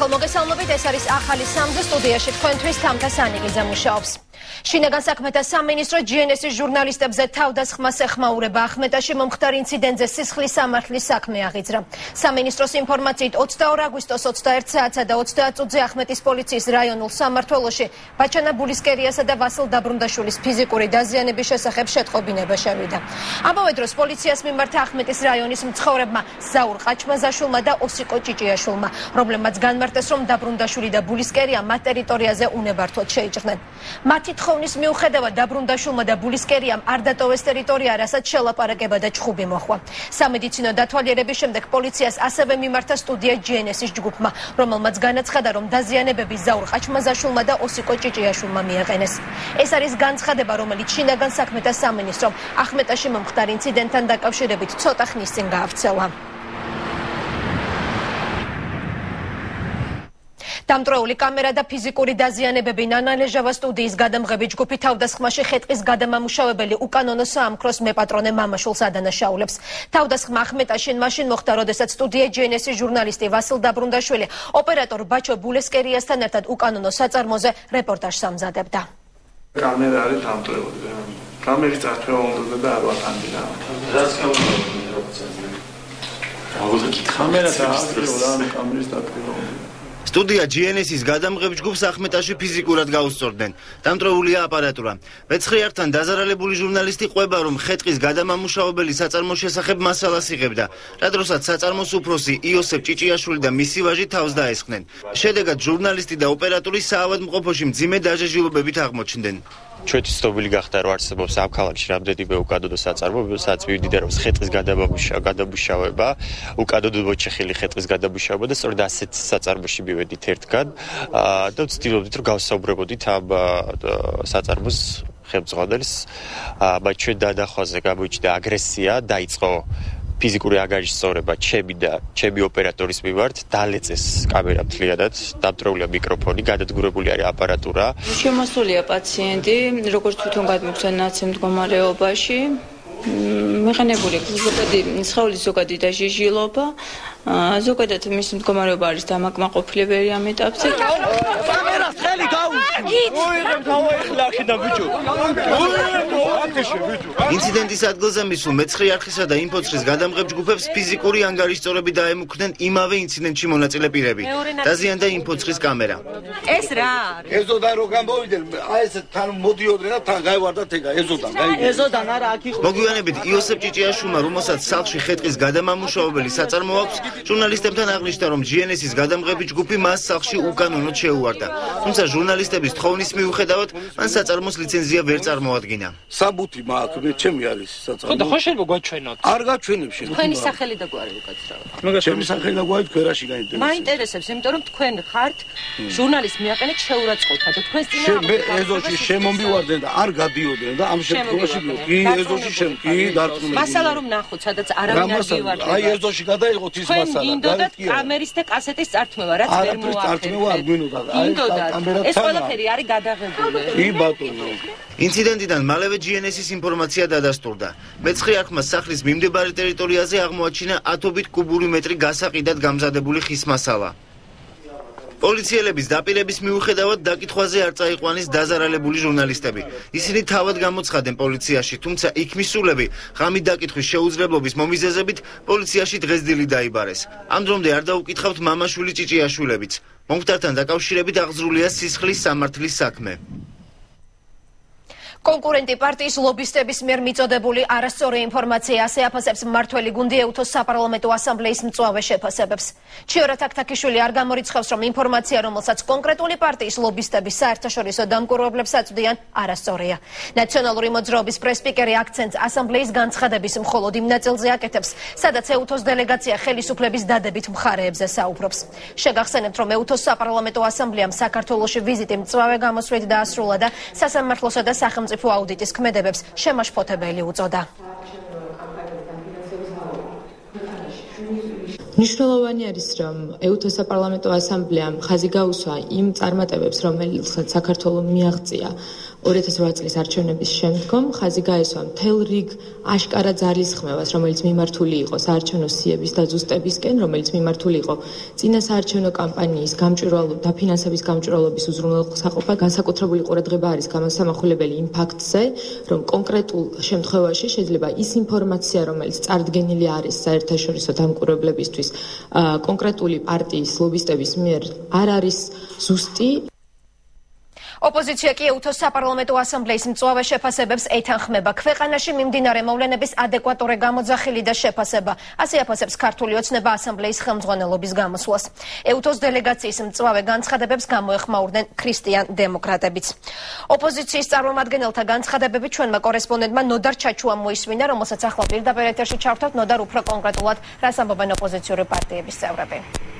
Მოგესალმებით, ეს არის ახალი სამზე სტუდიაში თქვენთვის თამთა სანიგი მუშაობს. შინაგან საქმეთა სამინისტრო GNS-ის ჟურნალისტებზე თავდასხმას ეხმაურება. ახმეტაში მომხდარ ინციდენტზე სისხლის სამართლის საქმე აღიძრა. სამინისტროს ინფორმაციით 22 აგვისტოს 21 საათსა და 30 წუთზე ახმეტის პოლიციის რაიონულ სამმართველოში ბაჩანა ბულისკერიასა და ვასილ დაბრუნდაშვილის ფიზიკური დაზიანების შესახებ შეტყობინება შევიდა. ამავე დროს პოლიციას მიმართა ახმეტის რაიონის მცხოვრებმა ზაურ ყაჩმაზაშვილმა და ოსიკო ჭიჭიაშვილმა, რომლებმაც განმარტეს, რომ დაბრუნდაშვილი და ბულისკერია მათ ტერიტორიაზე უნებართვოდ შეიჭრნენ. მათი თხოვნის მიუხედავად დაბრუნდაშვილმა და ბულისკერიამ არ დატოვეს ტერიტორია, რასაც შელაპარაკება და ჩხუბი მოჰყვა. სამედიცინო დათვალიერების შემდეგ პოლიციას ასევე მიმართა სტუდია GNS-ის ჯგუფმა, რომელმაც განაცხადა, რომ დაზიანებები ზაურ ყაჩმაზაშვილმა და ოსიკო ჭიჭიაშვილმა მიაყენეს. ეს არის განცხადება, რომელიც შინაგან საქმეთა სამინისტრომ ახმეტაში მომხდარ ინციდენტთან დაკავშირებით ცოტა ხნის წინ გაავრცელა. დამტრეული კამერა და ფიზიკური დაზიანებები ნანალეჟავა სტუდიის გადამღები ჯგუფი თავდასხმაში ხეტყის გადამამუშავებელი უკანონო საამქროს მეპატრონე მამაშვილს ადანაშაულებს. თავდასხმა ახმეტაში მაშინ მოხდა, როდესაც სტუდია GNS-ის ჟურნალისტი ვასილ დაბრუნდაშვილი ოპერატორ ბაჩო ბულესკერიასთან ერთად უკანონო საწარმოზე რეპორტაჟს ამზადებდა. კამერა არის დამტრეული. კამერის წარსულა უნდა და არ ვათანდილა. რაც კამერა და კამერის დაკრივა. სტუდია GNS-ის გადამღებ ჯგუფს ახმეტაში ფიზიკურად გაუსწორდნენ. დამტრეულია აპარატურა. მეცხრიართან დაზარალებული ჟურნალისტი ყვება, რომ ხეტყის გადამამუშავებელი საწარმოს შესახებ მასალას იღებდა, რადგანაც საწარმოს უფროსი იოსებ ჭიჭიაშვილი და მისი ვაჟი თავს დაესხნენ. შედეგად ჟურნალისტი და ოპერატორი საავადმყოფოში მძიმე დაჟეჟილობებით აღმოჩნდნენ. ჩვენი ცნობილი გახდა, რომ არსებობს ამ ქალაქში რამდენიმე უკადოდო საწარმო, სადაც მივიდოდა რომ ხეტყის გადამუშავება, უკადოდო მოჩეხილი ხეტყის გადამუშავება და სწორედ ასეთ საწარმოში მივედით ერთგან და ვცდილობდით რომ გავსაუბრებოდით ამ საწარმოს ხელმძღვანელს, բայց ჩვენ დადახვაზე გამოიჩნდა აგრესია, დაიწყო ფიზიკური ანგარიშის სწორება ჩემი ოპერატორის მიმართ, დალეწეს კამერა მთლიანად, დამტრეულია მიკროფონი, გადადგურებული არის აპარატურა. შემოსულია პაციენტი, როგორც თვითონ გადმოგვცა ნაცემ მდგომარეობაში. მეხანებული სხეულის ზოგადი დაჟიჟილობა, ზოგადად მისი მდგომარეობა არის დამაკმაყოფილებელი ამ ეტაპზე. კამერას ხელი გაუშვი. ინციდენტის ადგილზე მისულ მეცხრე არხისა და ინფოცხის გადამღებ ჯგუფებს ფიზიკური ანგარიშის სწორები დაემუქრნენ იმავე ინციდენტში მონაწილე პირები. დაზიანდა ინფოცხის კამერა. ეს რა არის? ეზოდან რო გამოვიდნენ, აი ეს თან მოდიოდნენ და თან გაივარდათ ეგა ეზოდან. ეზოდან არა აქ იყო. მოგვიანებით იოსებ ჭიჭიაშვილმა, რომელსაც სახლში ხეტყის გადამამუშავებელი საწარმო აქვს, ჟურნალისტებთან აღნიშნა, რომ GNS-ის გადამღები ჯგუფი მას სახლში უკანონოდ შეუვარდა. თუმცა ჟურნალისტების თხოვნის მიუხედავად, მან საწარმოს ლიცენზია ვერ წარმოადგინა. საბუთი მაქვს, ჩემი არის საწარმო. ხო და ხო შეიძლება გვაჩვენოთ. არ გაჩვენებ შენ. თქვენი სახელი და გვარი უკაცრავად. ჩემი სახელი და გვარი თქვენაში გაინტერესებს. მაინტერესებს, იმიტომ რომ თქვენ ხართ ჟურნალისტ მიაყენეთ შეურაცხყოფა და თქვენს წინა მე ეზოში შემომივარდნენ და არ გადიოდნენ და ამ შემთხვევაში კი ეზოში კი დარწმუნებული. მასალა რომ ნახოთ, სადაც არავინ არ გივარდება. აი ეზოში გადაიღოთ ის მასალა. გინდოდათ კამერის და კასეტის წართმევა, რაც ვერ მოახერხეთ. არ გვინდოდა. ეს ყველაფერი არის გადაღებული. კი ბატონო. ინციდენტიდან მალევე GNS-ის ინფორმაცია დადასტურდა. მეცხრე არხმა სახლის მიმდებარე ტერიტორიაზე აღმოაჩინა ათობით კუბური მეტრი გასაყიდად გამზადებული ხის მასალა. პოლიციელების დაპირების მიუხედავად დაკითხვაზე არ წაიყვანეს დაზარალებული ჟურნალისტები. ისინი თავად გამოცხადნენ პოლიციაში, თუმცა იქ მისულები ღამით დაკითხვის შეუძლებლობის მომიზეზებით პოლიციაში დღესდღეობით დაიბარეს. ამ დრომდე არ დაუკითხავთ მამაშვილი ჭიჭიაშვილებიც. მომხდართან დაკავშირებით აღძრულია სისხლის სამართლის საქმე. კონკურენტი პარტიის ლობისტების მიერ მიწოდებული არასწორი ინფორმაცია ასე აფასებს მმართველი გუნდი ეუთოს საპარლამენტო ასამბლეის მწვავე შეფასებებს. ჩიორა თაქთაქიშვილი არ გამორიცხავს, რომ ინფორმაცია, რომელსაც კონკრეტული პარტიის ლობისტები საერთაშორისო დამკვირვებლებს აწვდიან, არასწორია. ნაციონალური მოძრაობის პრესპიკერი აქცენტს ასამბლეის განცხადების მხოლოდ იმ ნაწილზე აკეთებს, სადაც ეუთოს დელეგაცია ხელისუფლების დადებით მხარეებზე საუბრობს. შეგახსენებთ, რომ ეუთოს საპარლამენტო ასამბლეამ საქართველოში ვიზიტი მწვავე გამოსვლით დაასრულა და სასამართლოსა და სახელმწიფო აუდიტის ქმედებებს შემაშფოთებელი უწოდა. მნიშვნელოვანი არის, რომ ეუთოს საპარლამენტო ასამბლეამ ხაზი გაუსვა იმ წარმატებებს, რომელსაც საქართველო მიაღწია 2008 წლის არჩევნების შემდგომ ხაზი გაესვა მთელ რიგ აშკარა ძალისხმევას, რომელიც მიმართული იყო საარჩევნო სიების დაზუსტებისკენ, რომელიც მიმართული იყო წინა საარჩევნო კამპანიის დაფინანსების გამჭვირვალობის უზრუნველსაყოფა. განსაკუთრებული ყურადღება არის გამოსამახულებელი იმ ფაქტზე, რომ კონკრეტულ შემთხვევაში შეიძლება ის ინფორმაცია, რომელიც წარდგენილი არის საერთაშორისო დამკვირვებლებისთვის კონკრეტული პარტიის ლობისტების მიერ არ არის ზუსტი. ოპოზიცია კი ეუთოს საპარლამენტო ასამბლეის მწვავე შეფასებებს ეთანხმება. ქვეყანაში მიმდინარე მოვლენების ადეკვატური გამოძახილი და შეფასება. ასე აფასებს ქართული ოცნება ასამბლეის ხელმძღვანელობის გამოსვლას. ეუთოს დელეგაციის მწვავე განცხადებებს გამოეხმაურდნენ ქრისტიან დემოკრატებიც. ოპოზიციის წარმომადგენელთა განცხადებები ჩვენმა კორესპონდენტმა ნოდარ ჩაჩუამ მოისმინა, რომელსაც ახლა პირდაპირ ეთერში ჩავთავთ. ნოდარ, უფრო კონკრეტულად რას ამბობენ ოპოზიციური პარტიების წევრები?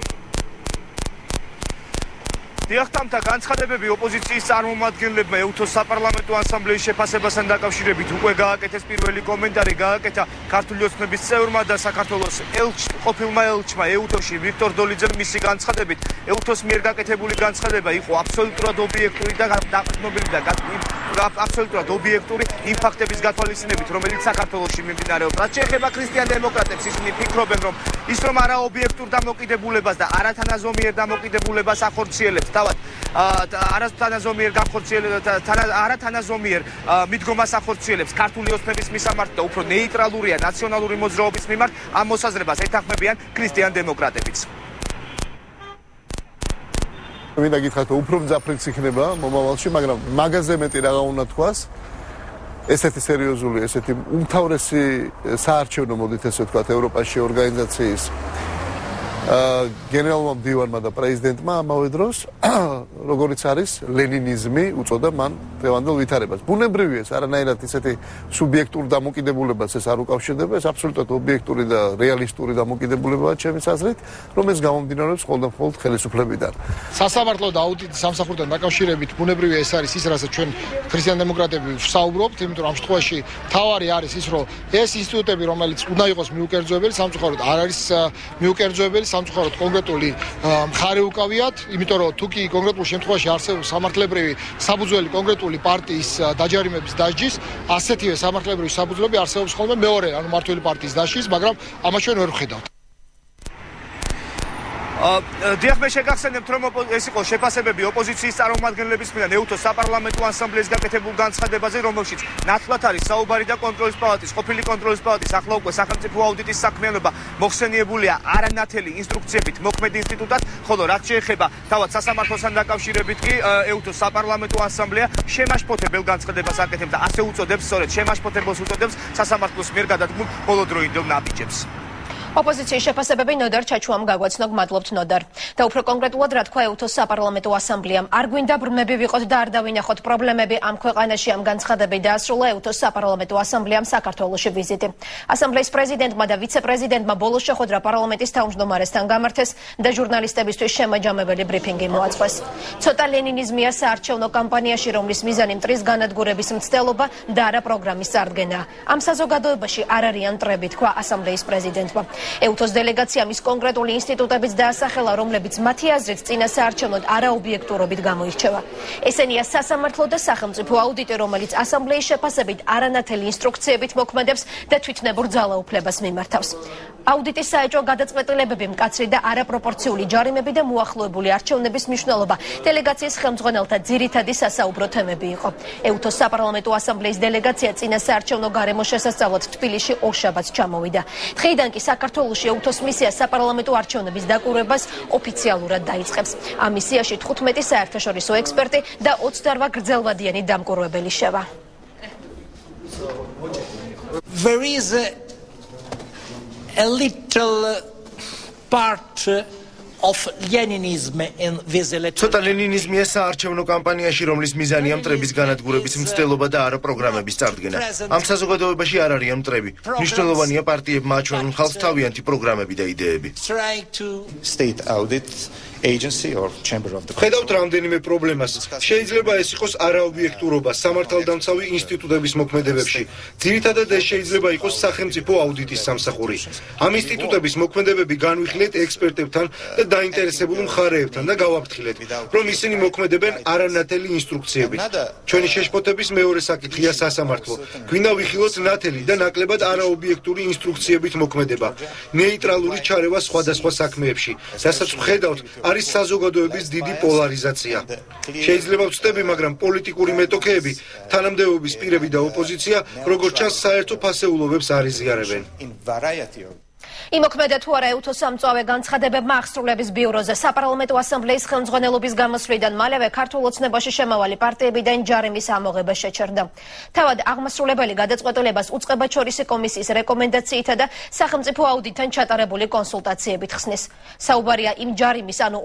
დიახტამთა განცხადებები ოპოზიციის წარმომადგენლებმა ეუთოს საპარლამენტო ასამბლეის შეფასებასთან დაკავშირებით უკვე გააკეთეს პირველი კომენტარი გააკეთა ქართული ოცნების წევრმა და საქართველოს ყოფილმა ელჩმა ეუთოში ვიქტორ დოლიძემ. მისი განცხადებით ეუთოს მიერ გაკეთებული განცხადება იყო აბსოლუტურად ობიექტური და დაყრდნობილი და აბსოლუტურად ობიექტური იმ ფაქტების გათვალისწინებით, რომელიც საქართველოში მიმდინარეობს. რაც შეეხება ქრისტიან დემოკრატებს, ისინი ფიქრობენ, რომ ის რომ არაობიექტურ დამოკიდებულებას და არათანაზომიერ დამოკიდებულებას ახორციელებს, თავად არათანაზომიერ მიდგომას ახორციელებს ქართული ოცნების მისამართ და უფრო ნეიტრალურია ნაციონალური მოძრაობის მიმართ, ამ მოსაზრებას ეთანხმებიან ქრისტიან დემოკრატებიც. მინდა გითხრათ, უფრო მძაფრიც იქნება მომავალში, მაგრამ მაგაზე მეტი რა უნდა თქვას, ესეთი სერიოზული, ესეთი უმთავრესი საარჩევნო, მოდით ესე ვთქვათ, ევროპაში ორგანიზაციის გენერალურმა მდივანმა და პრეზიდენტმა ამავე დროს, როგორიც არის ლენინიზმი, უწოდა მან დღევანდელ ვითარებას. ბუნებრივია, არანაირად ისეთი სუბიექტურ დამოკიდებულებას ეს არ უკავშირდება, ეს აბსოლუტურად ობიექტური და რეალისტური დამოკიდებულებაა ჩემის აზრით, რომ ეს გამომდინარეობს მხოლოდ ხელისუფლებიდან. სასამართლო და აუდიტის სამსახურთან დაკავშირებით ბუნებრივია ეს არის ის, რასაც ჩვენ ქრისტიან დემოკრატები ვსაუბრობთ, იმიტომ რომ ამ შემთხვევაში თავარი არის ის, რომ ეს ინსტიტუტები, რომელიც უნდა იყოს მიუკერძოებელი, სამწუხაროდ არ არის მიუკერძოებელი, სამწუხაროდ კონკრეტული მხარე უკავიათ, იმიტომ რომ თუ კი კონკრეტულ შემთხვევაში არსებობს სამართლებრივი საფუძველი კონკრეტული პარტიის დაჯარიმების დასჯის, ასეთივე სამართლებრივი საფუძვლები არსებობს ხოლმე მეორე, ანუ მმართველი პარტიის დასჯის, მაგრამ ამას ჩვენ ვერ ვხედავთ. დიახ, მე შეგახსენებთ, რომ ეს იყო შეფასებები ოპოზიციის წარმომადგენლების მხრიდან ეუთოს საპარლამენტო ასამბლეის გაკეთებულ განცხადებაზე, რომელშიც ნათლად არის საუბარი და კონტროლის პალატის, ყოფილი კონტროლის პალატის, ახლა უკვე სახელმწიფო აუდიტის საქმიანობა მოხსენიებულია არანათელი ინსტრუქციებით მოქმედ ინსტიტუტად, ხოლო რაც შეეხება თავად სასამართლოსთან დაკავშირებით კი ეუთოს საპარლამენტო ასამბლეა შემაშფოთებელ განცხადებას აკეთებს და ასე უწოდებს, სწორედ შემაშფოთებელს უწოდებს სასამართლოს მიერ გადადგმულ ბოლოდროინდელ ნაბიჯებს. ოპოზიციის შეფასებები ნოდარ ჩაჩუამ გაგვაცნო, გმადლობთ ნოდარ. და უფრო კონკრეტულად რა თქვა ეუთოს საპარლამენტო ასამბლეამ, არ გვინდა ბრმები ვიყოთ და არ დავინახოთ პრობლემები ამ ქვეყანაში, ამ განცხადებით დაასრულა ეუთოს საპარლამენტო ასამბლეამ საქართველოში ვიზიტი. ასამბლეის პრეზიდენტმა და ვიცე-პრეზიდენტმა ბოლოს შეხვედრა პარლამენტის თავმჯდომარესთან გამართეს და ჟურნალისტებისთვის შემაჯამებელი ბრიფინგი მოაწყვეს. ცოტა ლენინიზმია საარჩევნო კამპანიაში, რომლის მიზანი მტრის განადგურების მცდელობა და არა პროგრამის წარდგენაა. ამ საზოგადოებაში არ არიან მტრები, თქვა ასამბლეის პრეზიდენტმა. ეუთოს დელეგაციამ ის კონკრეტული ინსტიტუტებიც დაასახელა, რომლებიც მათი აზრით წინა საარჩევნოდ არაობიექტურობით გამოირჩევა. ესენია სასამართლო და სახელმწიფო აუდიტი, რომელიც ასამბლეის შეფასებით არანათელი ინსტრუქციებით მოქმედებს და თვითნებურ ძალაუფლებას მიმართავს. აუდიტის საეჭვო გადაწყვეტილებები, მკაცრი და არაპროპორციული ჯარიმები და მოახლოებული არჩევნების მნიშვნელობა დელეგაციის ხელმძღვანელთა ძირითადი სასაუბრო თემები იყო. ეუთოს საპარლამენტო ასამბლეის დელეგაცია წინა საარჩევნო გარემოს შესასწავლად თბილისში ორშაბათს ჩამოვიდა. დღეიდან კი საქართველოში ეუთოს მისია საპარლამენტო არჩევნების დაკვირვებას ოფიციალურად დაიწყებს. ამ მისიაში 15 საერთაშორისო ექსპერტი და 28 გრძელვადიანი დამკვირვებელი შევა. There is a little part of Leninism in this election. ცოტა ლენინიზმია საარჩევნო კამპანიაში, რომლის მიზანია მტრების განადგურების მცდელობა და არა პროგრამების წარდგენა. ამ საზოგადოებაში არ არიან მტრები. მნიშვნელოვანია პარტიებმა აჩვენონ ხალხს თავიანთი პროგრამები და იდეები. State audit agency or chamber of the ხედავთ რამდენიმე პრობლემას. შეიძლება ეს იყოს არაობიექტურობა სამართალდამცავი ინსტიტუტების მოქმედებებში. ძირითადად ეს შეიძლება იყოს სახელმწიფო აუდიტის სამსახური. ამ ინსტიტუტების მოქმედებები განვიხილეთ ექსპერტებთან და დაინტერესებულ მხარეებთან და გავაფრთხილეთ, რომ ისინი მოქმედებენ არანათელი ინსტრუქციებით. ჩვენი შეშფოთების მეორე საკითხია სასამართლო. გვინდა ვიხილოთ ნათელი და ნაკლებად არაობიექტური ინსტრუქციებით მოქმედება, ნეიტრალური ჩარევა სხვადასხვა საქმეებში, რასაც ვხედავთ, არის საზოგადოების დიდი პოლარიზაცია. შეიძლება ვწდები, მაგრამ პოლიტიკური მეტოქეები, თანამდებობის პირები და ოპოზიცია, როგორც ჩანს, საერთო ფასეულობებს არ იზიარებენ. იმოქმედა თუ არა ეუთოს სამწვავე განცხადებებმა აღსრულების ბიუროზე საპარლამენტო ასამბლეის ხელმძღვანელობის გამოსვლიდან მალევე ქართულ ოცნებაში შემავალი პარტიებიდან ჯარიმის ამოღება შეჩერდა. თავად აღმასრულებელი გადაწყვეტილებას უწყებაჩორისი კომისიის რეკომენდაციითა და სახელმწიფო აუდიტთან ჩატარებული კონსულტაციებით ხსნის. საუბარია იმ ჯარიმის, ანუ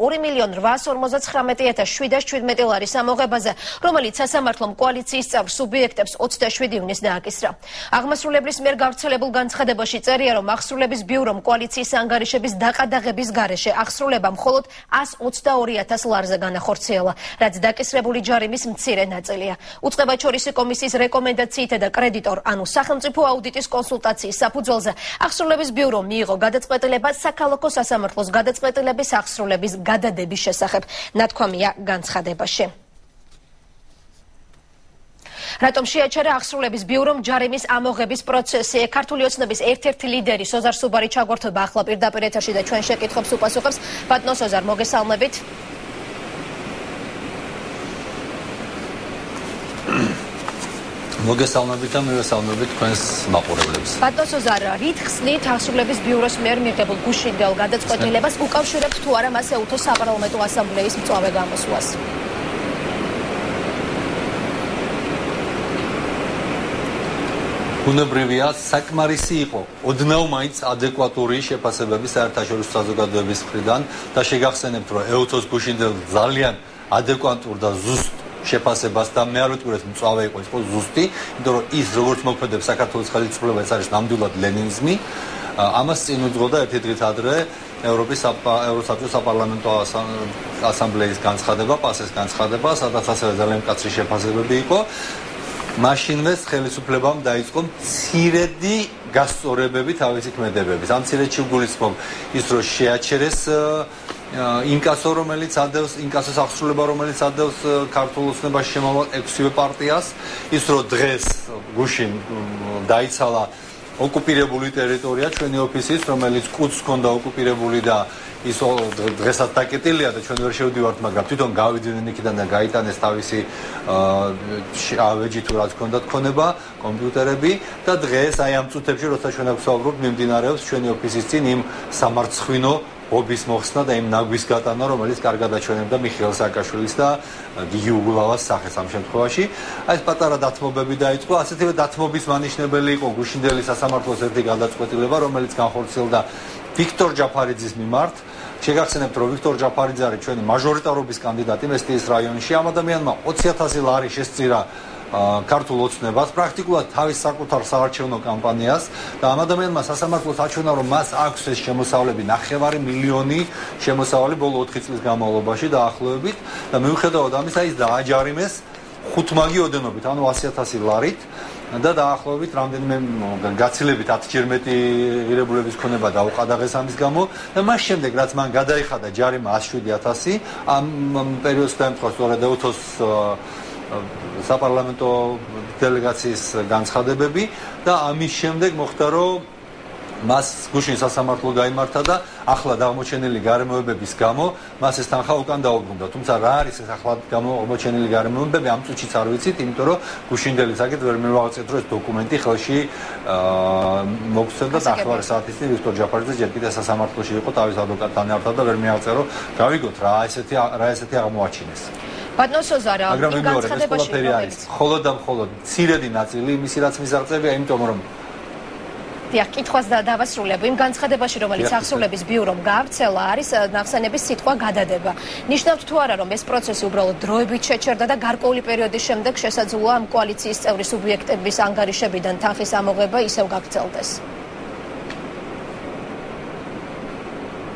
2.859.717 ლარის ამოღებაზე, რომელიც სასამართლომ კოალიციის წევრ სუბიექტებს 27 ივნისს დააკისრა. აღმასრულებლის მიერ გავრცელებულ განცხადებაში წერია, რომ აღსრულების ბიურომ კოალიციის ანგარიშების დაყადაღების გარეშე აღსრულება მხოლოდ 122.000 ლარზე განახორციელა, რაც დაკისრებული ჯარიმის მცირე ნაწილია. უწყებაჩორისი კომისიის რეკომენდაციითა და კრედიტორ, ანუ სახელმწიფო აუდიტის კონსულტაციის საფუძველზე აღსრულების ბიურომ მიიღო გადაწყვეტილება საქალაქო სასამართლოს გადაწყვეტილების აღსრულების გადადების შესახებ, ნათქვამია განცხადებაში. რატომ შეაჩერა აღსრულების ბიურომ ჯარიმის ამოღების პროცესი? ქართული ოცნების ერთ-ერთი ლიდერი სოზარ სუბარი ჩაგვართვება ახლა პირდაპირ ეთერში და ჩვენ შეკითხვებს უპასუხებს. ბატონო სოზარ, მოგესალმებით. მოგესალმებით და მივესალმებით თქვენს მაყურებლებს. ბატონო სოზარ, რით ხსნით აღსრულების ბიუროს მიერ მიღებულ გუშინდელ გადაწყვეტილებას, უკავშირებთ თუ არა მას ეუთოს საპარლამენტო ასამბლეის მწვავე გამოსვლას? ბუნებრივია, საკმარისი იყო ოდნავ მაინც ადეკვატური შეფასებები საერთაშორისო საზოგადოების მხრიდან და შეგახსენებთ, რომ ეუთოს გუშინდელ ძალიან ადეკვატურ და ზუსტ შეფასებას და მე არ ვიტყვი, რომ მწვავე იყო, ის იყო ზუსტი, იმიტომ რომ ის როგორც მოქმედებს საქართველოს ხელისუფლება, ეს არის ნამდვილად ლენინიზმი. ამას წინ უძღოდა ერთი დღით ადრე ევროსაბჭოს საპარლამენტო ასამბლეის განცხადება, პასეს განცხადება, სადაც ასევე ძალიან მკაცრი შეფასებები იყო. მაშინვე ხელისუფლებამ დაიწყო მცირედი გასწორებები თავისი ქმედებების. ამ მცირედში ვგულისხმობ ის, რომ შეაჩერეს ინკასო, რომელიც ადევს ინკასოს აღსრულება, რომელიც ადევს ქართულ ოცნებაში შემავალ 6-ვე პარტიას, ის, რომ დღეს გუშინ დაიცალა ოკუპირებული ტერიტორია ჩვენი ოფისის, რომელიც კუდს ჰქონდა ოკუპირებული და ის დღესაც დაკეტილია და ჩვენ ვერ შევდივართ, მაგრამ თვითონ გავიდნენ იქიდან და გაიტანეს თავისი ავეჯი თუ რაც ჰქონდათ ქონება, კომპიუტერები და დღეს აი ამ წუთებში, როცა ჩვენ აქ ვსაუბრობთ, მიმდინარეობს ჩვენი ოფისის წინ იმ სამარცხვინო ობის მოხსნა და იმ ნაგვის გატანა, რომელიც კარგად აჩვენებდა მიხეილ სააკაშვილის და გიგი უგულავას სახეს ამ შემთხვევაში. აი ეს პატარა დათმობები დაიწყო, ასეთივე დათმობის მანიშნებელი იყო გუშინდელი სასამართლოს ერთი გადაწყვეტილება, რომელიც განხორციელდა ვიქტორ ჯაფარიძის მიმართ. შეგახსენებთ, რომ ვიქტორ ჯაფარიძე არის ჩვენი მაჟორიტარობის კანდიდატი მესტიის რაიონში. ამ ადამიანმა 20.000 ლარი შესწირა ქართულ ოცნებას, პრაქტიკულად თავის საკუთარ საარჩევნო კამპანიას და ამ ადამიანმა სასამართლოს აჩვენა, რომ მას აქვს ეს შემოსავლები 9 მილიონი შემოსავალი ბოლო 4 წლის განმავლობაში დაახლოებით და მიუხედავად ამისა ის დააჯარიმეს 5 მაგი ოდენობით, ანუ 100.000 ლარით და დაახლოებით რამდენიმე გაცილებით 10-ჯერ მეტი ღირებულების ქონება დაუყადაღეს ამის გამო და მას შემდეგ რაც მან გადაიხადა ჯარიმა 107.000 ამ პერიოდს დაემთხვა სწორედ ეუთოს საპარლამენტო დელეგაციის განცხადებები და ამის შემდეგ მოხდა, რომ მას გუშინ სასამართლო გაიმართა და ახლა აღმოჩენილი გარემოებების გამო მას ეს თანხა უკან დაუბრუნდა. თუმცა რა არის ეს ახლა აღმოჩენილი გარემოებები, ამ წუთშიც არ ვიცით, იმიტომ რომ გუშინდელი საკითხი ვერ მივაღწევთ, რომ ეს დოკუმენტი ხელში მოგცემდა და ახლა საათის წინ ვიქტორ ჯაფარიძე ჯერ კიდევ სასამართლოში იყო თავის ადვოკატთან ერთად და ვერ მიაღწევ, რომ გავიგოთ რა ესეთი აღმოაჩინეს. ბატონო სოზარა, იმ განცხადებაში მხოლოდ და მხოლოდ მცირედი ნაწილი იმისი, რაც მიზარწებია, იმიტომ რომ დიახ, კითხვას დავასრულებ. იმ განცხადებაში, რომელიც აღსრულების ბიურომ გაავრცელა, არის ნახსენების სიტყვა გადადება. ნიშნავთ თუ არა, რომ ეს პროცესი უბრალოდ დროებით შეჩერდა და გარკვეული პერიოდის შემდეგ შესაძლოა ამ კოალიციის წევრი სუბიექტების ანგარიშებიდან თანხის ამოღება ისევ გაგრძელდეს?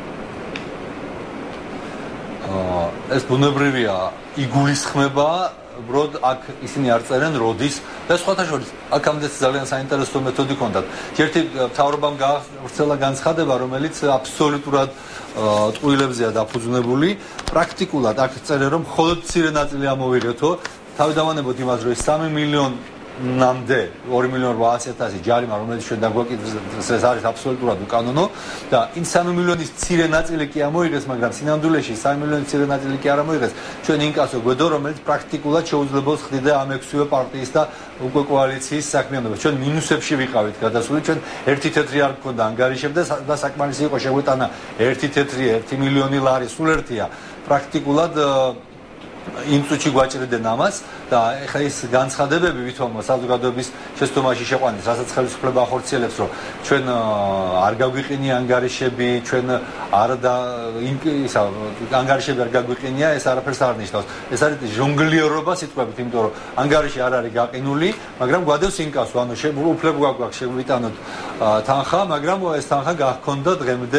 ეს ბუნებრივია იგულისხმება უბრალოდ აქ ისინი არ წერენ როდის და სხვათა შორის აქამდე ძალიან საინტერესო მეთოდი ჰქონდათ. ერთი მთავრობამ გაავრცელა განცხადება, რომელიც აბსოლუტურად ტყუილებზეა დაფუძნებული. პრაქტიკულად აქ წერენ, რომ მხოლოდ მცირე ნაწილი ამოვიღეთო. თავიდანვანებოთ იმას, რომ 3 მილიონამდე 2.800.000 ჯარიმა, რომელიც ჩვენ დაგვაკითხეს, ეს არის აბსოლუტურად უკანონო და იმ 3 მილიონის მცირე ნაწილი კი ამოიღეს, მაგრამ სინამდვილეში 3 მილიონის მცირე ნაწილი კი არ ამოიღეს. ჩვენ ინკასო გვედო, რომელიც პრაქტიკულად შეუძლებელს ხდიდა ამ 6-ვე პარტიის და უკვე კოალიციის საქმიანობას. ჩვენ მინუსებში ვიყავით გადასული, ჩვენ ერთი თეთრი არ გქონდა ანგარიშები და საკმარისი იყო შეგვეტანა ერთი თეთრი 1 მილიონი ლარი, სულ ერთია. პრაქტიკულად იმ წუთში გვაჭრიდნენ ამას და ეხლა ის განცხადებები ვითომ საზოგადოების შეცდომაში შეყვანეს, რასაც ხელისუფლება ახორციელებს, რომ ჩვენ არ გაგვიყენია ანგარიშები, ჩვენ არ და ისა ანგარიშები არ გაგვიყენია, ეს არაფერს არ ნიშნავს. ეს არის ჟონგლიორობა სიტყვებით, იმიტომ რომ ანგარიში არ არის გაყინული, მაგრამ გვადევს ინკასო, ანუ უფლება გვაქვს შეგვიტანოთ თანხა, მაგრამ ეს თანხა გახონდა დღემდე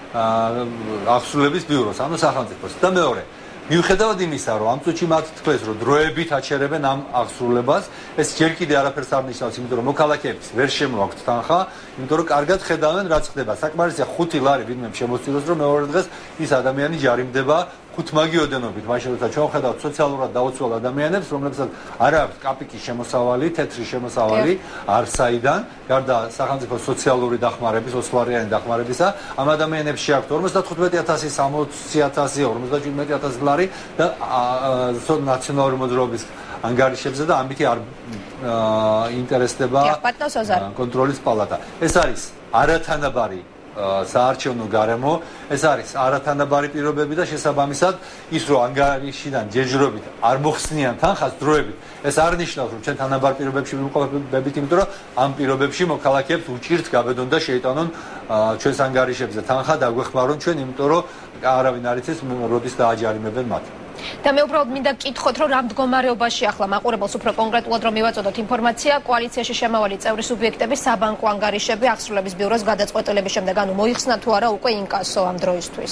აღსრულების ბიუროს, ანუ სახელმწიფოს. და მეორე მიუხედავად იმისა, რომ ამ წუთში მათ თქვეს, რომ დროებით აჩერებენ ამ აღსრულებას, ეს ჯერ კიდე არაფერს არ ნიშნავს, იმიტომ რომ მოქალაქეებს ვერ შემოაქვთ თანხა, იმიტომ რომ კარგად ხედავენ, რაც ხდება. საკმარისია 5 ლარი ვინმე შემოსწიროს, რომ მეორე დღეს ის ადამიანი ჯარიმდება 5 მაგიოდენობით, მაშინ როცა ჩვენ ხედავთ სოციალურად დაუცველ ადამიანებს, რომლებსაც არ აქვს კაპიკის შემოსავალი, თეთრი შემოსავალი, არსაიდან, გარდა სახელმწიფო სოციალური დახმარების, 20 ლარიანი დახმარებისა, ამ ადამიანებს შეაქვთ 55,000, 60,000, 57,000 ლარი და ნაციონალური მოძრაობის ანგარიშებზე და ამით არ ინტერესდება კონტროლის პალატა. ეს არის არათანაბარი საარჩევნო გარემო, ეს არის არათანაბარი პირობები და შესაბამისად ის რომ ანგარიშიდან ჯერჯერობით არ მოხსნიან თანხას დროებით, ეს არ ნიშნავს რომ ჩვენ თანაბარ პირობებში ვიმყოფებით, იმიტომ რომ ამ პირობებში მოქალაქეებს უჭირთ გაბედონ და შეიტანონ ჩვენს ანგარიშებზე თანხა დაგვეხმარონ ჩვენ, იმიტომ რომ არავინ არ იცის როდის დააჯარიმებენ მათ. და მე უბრალოდ მინდა გკითხოთ, რომ რა მდგომარეობაში ახლა მაყურებელს უფრო კონკრეტულად რომ მივაწოდოთ ინფორმაცია, კოალიციაში შემავალი წევრი სუბიექტების საბანკო ანგარიშები აღსრულების ბიუროს გადაწყვეტილების შემდეგ, ანუ მოიხსნა თუ არა უკვე ინკასო ამ დროისთვის.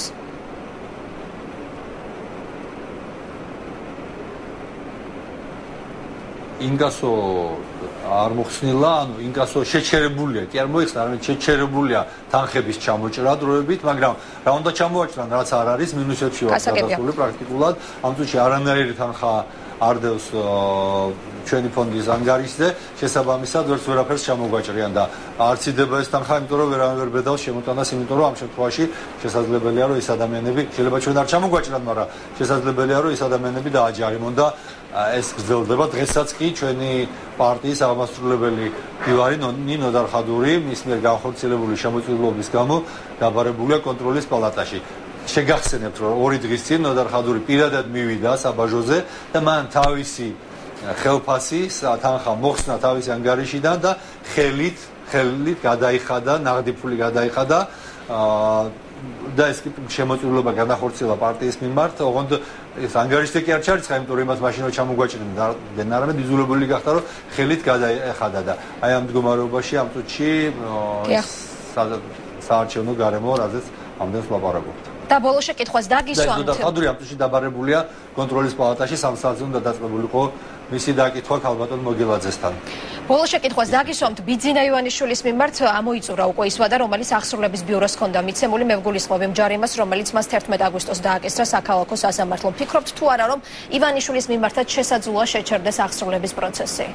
ინკასო არ მოხსნილა, ანუ ინკასო შეჩერებულია, კი არ მოიხსნა, არამედ შეჩერებულია თანხების ჩამოჭრა დროებით, მაგრამ რა უნდა ჩამოაჭრან, რაც არ არის მინუსებში ვარ გადასული პრაქტიკულად, ამ წუთში არანაირი თანხა არ დევს ჩვენი ფონდის ანგარიშზე, შესაბამისად ვერც ვერაფერს ჩამოგვაჭრიან და არც იდება ეს თანხა, იმიტომ რომ ვერ ბედავს შემოტანას, იმიტომ რომ ამ შემთხვევაში შესაძლებელია რომ ეს ადამიანები შეიძლება ჩვენ არ ჩამოგვაჭრან, მაგრამ შესაძლებელია რომ ეს ადამიანები დააჯარიმონ და ეს გრძელდება დღესაც კი ჩვენი პარტიის აღმასრულებელი მდივარი ნინო დარხადური მის მიერ განხორციელებული შემოწირულობის გამო დაბარებულია კონტროლის პალატაში. შეგახსენებთ რომ 2 დღის წინ ნოდარხადური პირადად მივიდა საბაჟოზე და მან თავისი ხელფასი თანხა მოხსნა თავისი ანგარიშიდან და ხელით გადაიხადა, ნაღდი ფული გადაიხადა და ეს შემოწირულობა განახორციელა პარტიის მიმართ, ოღონდ ეს ანგარიშზე კი არ ჩარიცხა, იმიტომ რომ იმას მაშინვე ჩამოგვაჭრდნენ, არამედ იძულებული გახდა, რომ ხელით გადაეხადა და აი ამ მდგომარეობაში ამ წუთში საარჩევნო გარემო, რაზეც ამდენს ვლაპარაკობთ. და ბოლო შეკითხვას დაგისვამთ. და ხადური ამ წუთში დაბარებულია კონტროლის პალატაში 3 საათზე უნდა დაწყებულიყო მისი დაკითხვა ქალბატონ მოგილაძესთან. ბოლო შეკითხვას დაგისვამთ. ბიძინა ივანიშვილის მიმართ ამოიწურა უკვე ის ვადა, რომელიც აღსრულების ბიუროს ჰქონდა მიცემული, მე ვგულისხმობ იმ ჯარიმას, რომელიც მას 11 აგვისტოს დააკისრა საქალაქო სასამართლომ. ფიქრობთ თუ არა, რომ ივანიშვილის მიმართაც შესაძლოა შეჩერდეს აღსრულების პროცესი?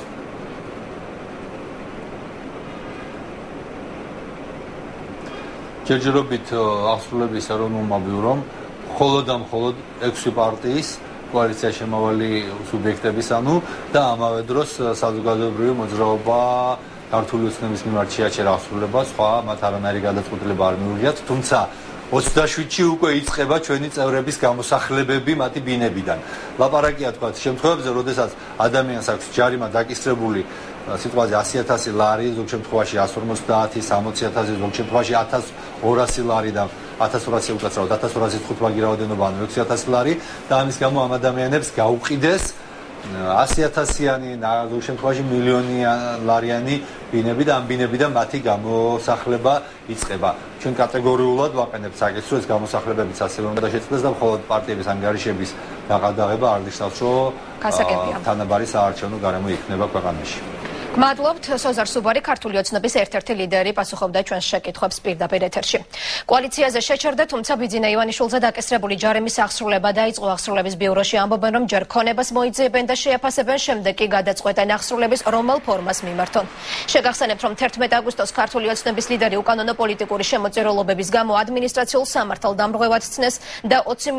ჯერჯერობით აღსრულების ეროვნულმა ბიურომ მხოლოდ 6 პარტიის კოალიციაში შემავალი სუბიექტების, ანუ და ამავე დროს საზოგადოებრივი მოძრაობა ქართული ოცნების მიმართ შეაჩერა აღსრულება, სხვა მათ არანაირი გადაწყვეტილება არ მიუღიათ, თუმცა 27-ში უკვე იწყება ჩვენი წევრების გამოსახლებები მათი ბინებიდან. ლაპარაკია თქვა შემთხვევებზე, როდესაც ადამიანს აქვს ჯარიმა დაკისრებული სიტყვაზე 100,000 ლარი, ზოგ შემთხვევაში 150, 60,000, ზოგ შემთხვევაში 1,200 ლარი და 1,200 უკაცრავად 1,205 მაგი რაოდენობა, ანუ 6,000 ლარი და ამის გამო ამ ადამიანებს გაუყიდეს 100,000-იანი, ზოგ შემთხვევაში მილიონი ლარიანი ბინები და ამ ბინებიდან მათი გამოსახლება იწყება. ჩვენ კატეგორიულად ვაყენებთ საკითხს, ეს გამოსახლებებიც ასევე უნდა შეწყდეს და მხოლოდ პარტიების ანგარიშების გაყიდაღება არ ნიშნავს, რომ გასაგებია. თანაბარი საარჩევნო გარემო იქნება ქვეყანაში. გმადლობთ, სოზარ სუბარი, ქართული ოცნების ერთ-ერთი ლიდერი, პასუხობდა ჩვენს შეკითხვებს პირდაპირ ეთერში. კოალიციაზე შეჩერდა, თუმცა ბიძინა ივანიშვილზე დაკისრებული ჯარიმის აღსრულება დაიწყო. აღსრულების ბიუროში ამბობენ, რომ ჯერ ქონებას მოიძიებენ და შეაფასებენ, შემდეგ კი გადაწყვეტენ აღსრულების რომელ ფორმას მიმართონ. შეგახსენებთ, რომ 11 აგვისტოს ქართული ოცნების ლიდერი უკანონო პოლიტიკური შემოწირულობების გამო ადმინისტრაციულ სამართალდამრღვევად ცნეს და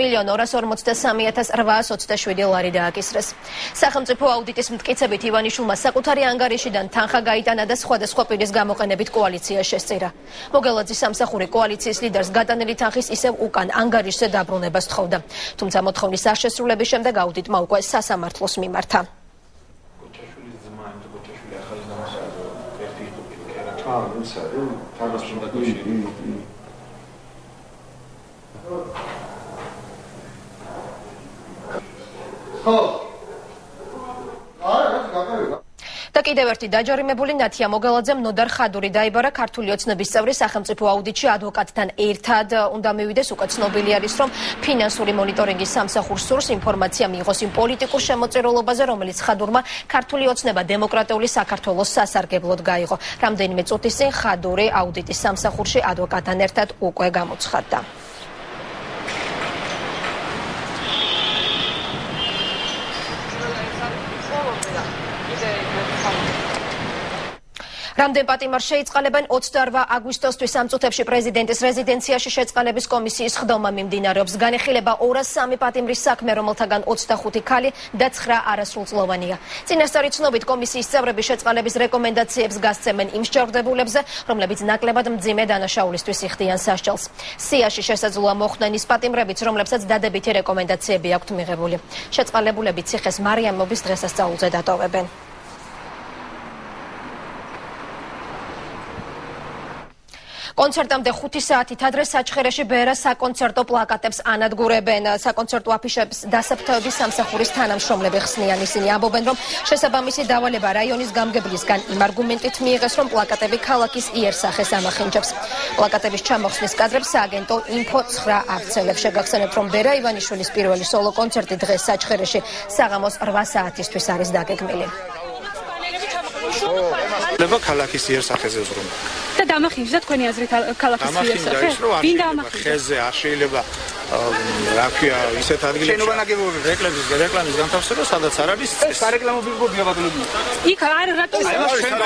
20,243,827 ლარი დააკისრეს. სახელმწიფო აუდიტის მტკიცებით ივანიშვილმა საკუთარი ანგარიშიდან თანხა გაიტანა და სხვადასხვა პირის გამოყენებით კოალიცია შესწირა. მოგელაძის სამსახური კოალიციის ლიდერს გატანილი თანხის ისევ უკან ანგარიშზე დაბრუნებას თხოვდა. თუმცა მოთხოვნის აღშესრულების შემდეგ აუდიტმა უკვე სასამართლოს მიმართა. და კიდევ ერთი დაჯარიმებული ნათია მოგელაძემ ნოდარ ხადური დაიბარა ქართული ოცნების წევრი სახელმწიფო აუდიტში ადვოკატთან ერთად უნდა მივიდეს უკვე ცნობილი არის რომ ფინანსური მონიტორინგის სამსახურს სურს ინფორმაცია მიიღოს იმ პოლიტიკურ შემოწირულობაზე რომელიც ხადურმა ქართული ოცნება დემოკრატიული საქართველოს სასარგებლოდ გაიღო. რამდენიმე წუთის წინ ხადური აუდიტის სამსახურში ადვოკატთან ერთად უკვე გამოცხადდა. რამდენ პატიმარს შეიწყალებენ 28 აგვისტოსთვის ამ წუთებში პრეზიდენტის რეზიდენციაში შეწყალების კომისიის ხდომა მიმდინარეობს. განიხილება 203 პატიმრის საქმე, რომელთაგან 25 ქალი და 9 არასრულწლოვანია. წინასწარი ცნობით კომისიის წევრები შეწყალების რეკომენდაციებს გასცემენ იმ მსჯავრდებულებზე, რომლებიც ნაკლებად მძიმე დანაშაულისთვის იხდიან სასჯელს. სიაში შესაძლოა მოხვდნენ ის პატიმრებიც, რომლებსაც დადებითი რეკომენდაციები აქვთ მიღებული. შეწყალებულები ციხეს მარიამობის დღესასწაულზე დატოვებენ. კონცერტამდე 5 საათით ადრე საჩხერეში ბერა საკონცერტო პლაკატებს ანადგურებენ. საკონცერტო აფიშების დასაფრთხოების სამსახურის თანამშრომლები ხსნიან. ისინი ამბობენ, რომ შესაბამისი დავალება რაიონის გამგებლისგან იმ არგუმენტით მიიღეს, რომ პლაკატები ქალაქის იერსახეს ამახინჯებს. პლაკატების ჩამოხსნის კადრებს სააგენტო Info 9 აღწევს. შეგახსენებთ, რომ ბერა ივანიშვილის პირველი სოლო კონცერტი დღეს საჩხერეში საღამოს 8 საათისთვის არის დაგეგმილი. ნება ქალაქის იერსახეზე ზრუნვა. და დამახინჯდა თქვენი აზრით ქალაქის იერსახე? ვინ დამახინჯდა? ხეზე არ შეიძლება რა ქვია ისეთ ადგილებში შენობა ნაგებობები რეკლამის განთავსება სადაც არ არის ეს სარეკლამო ბილბორდია ბატონო. იქ არ რატო ის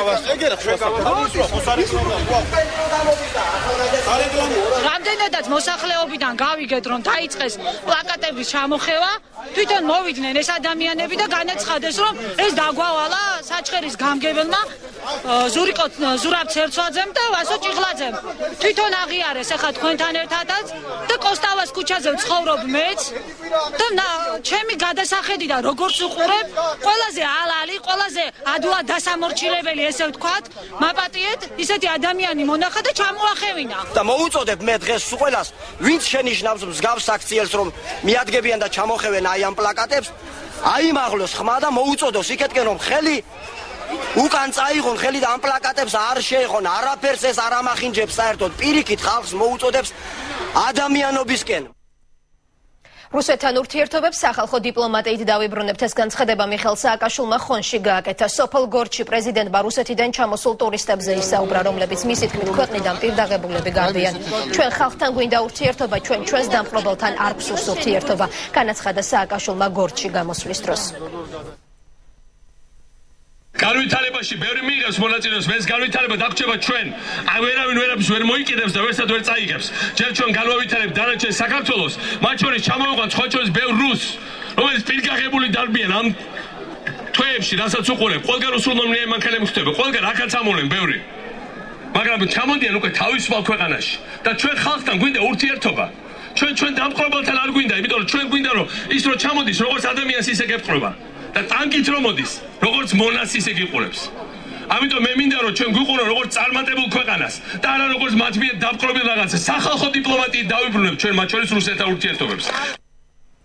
რამდენადაც მოსახლეობიდან გავიგეთ რომ დაიწყეს პლაკატების ჩამოხევა თვითონ მოვიდნენ ეს ადამიანები და განაცხადეს რომ ეს დაგვავალა საჩხერის გამგებელმა ზურაბ ცერცვაძემ და ვასო ჭიღლაძემ თვითონ აღიარეს ახლა თქვენთან ერთადაც და კოსტავას ქუჩაზე ვცხოვრობ მეც და ჩემი გადასახედიდან როგორც უყურებ ყველაზე ალალი ყველაზე ადვილად დასამორჩილებელი ესე ვთქვათ მაპატიეთ ისეთი ადამიანი მონახა და ჩამოახევინა და მოუწოდებ მე დღეს ყველას ვინც შენიშნავს მსგავს აქციელს რომ მიადგებიან და ჩამოხევენ აი ამ პლაკატებს აიმაღლოს ხმა და მოუწოდოს იქეთკენ რომ ხელი უკან წაიღონ ხელი და ამ პლაკატებს არ შეეხონ არაფერს ეს არ ამახინჯებს საერთოდ პირიქით ხალხს მოუწოდებს ადამიანობისკენ რუსეთთან ურთიერთობებს სახალხო დიპლომატიით დავიბრუნებთ ეს განცხადება მიხეილ სააკაშვილმა ხონში გააკეთა. სოფელ გორჩი პრეზიდენტმა რუსეთიდან ჩამოსულ ტურისტებზე ისაუბრა, რომლებიც მისი თქმით ქვეყნიდან პირდაღებულები გარბიან. ჩვენ ხალხთან გვინდა ურთიერთობა, ჩვენს დამპყრობელთან არ გსურს ურთიერთობა, განაცხადა სააკაშვილმა გორჩი გამოსვლის დროს. განვითარებაში ბევრი მიიღებს მონაწილეობას, ეს განვითარება დაგვრჩება ჩვენ. აი ვერავინ ვერაფერს ვერ მოიკიდებს და ვერსად ვერ წაიღებს. ჯერ ჩვენ განვითარებთ დანარჩენ საქართველოს, მათ შორის ჩამოვიყვანთ სხვა ჩვენს ბევრ რუსს, რომელიც პირგაღებული დარბიან ამ თვეებში, რასაც უყურებ. ყველგან რუსულმომნიერი მანქანები ხდება, ყველგან აქაც ამოვლენ ბევრი. მაგრამ ჩამოდიან უკვე თავისუფალ ქვეყანაში და ჩვენ ხალხთან გვინდა ურთიერთობა. ჩვენ დამპყრობელთან არ გვინდა, იმიტომ რომ ჩვენ გვინდა რომ ის რო ჩამოდის, როგორც ადამიანს ისე გეპყრობა. და ტანკით რომ მოდის, როგორც მონას ისე გიყურებს. ამიტომ მე მინდა რომ ჩვენ გვიყურონ როგორც წარმატებულ ქვეყანას და არა როგორც მათ მიერ დაპყრობილ რაღაცას. სახალხო დიპლომატიით დავიბრუნებთ ჩვენ მათ შორის რუსეთთან ურთიერთობებს.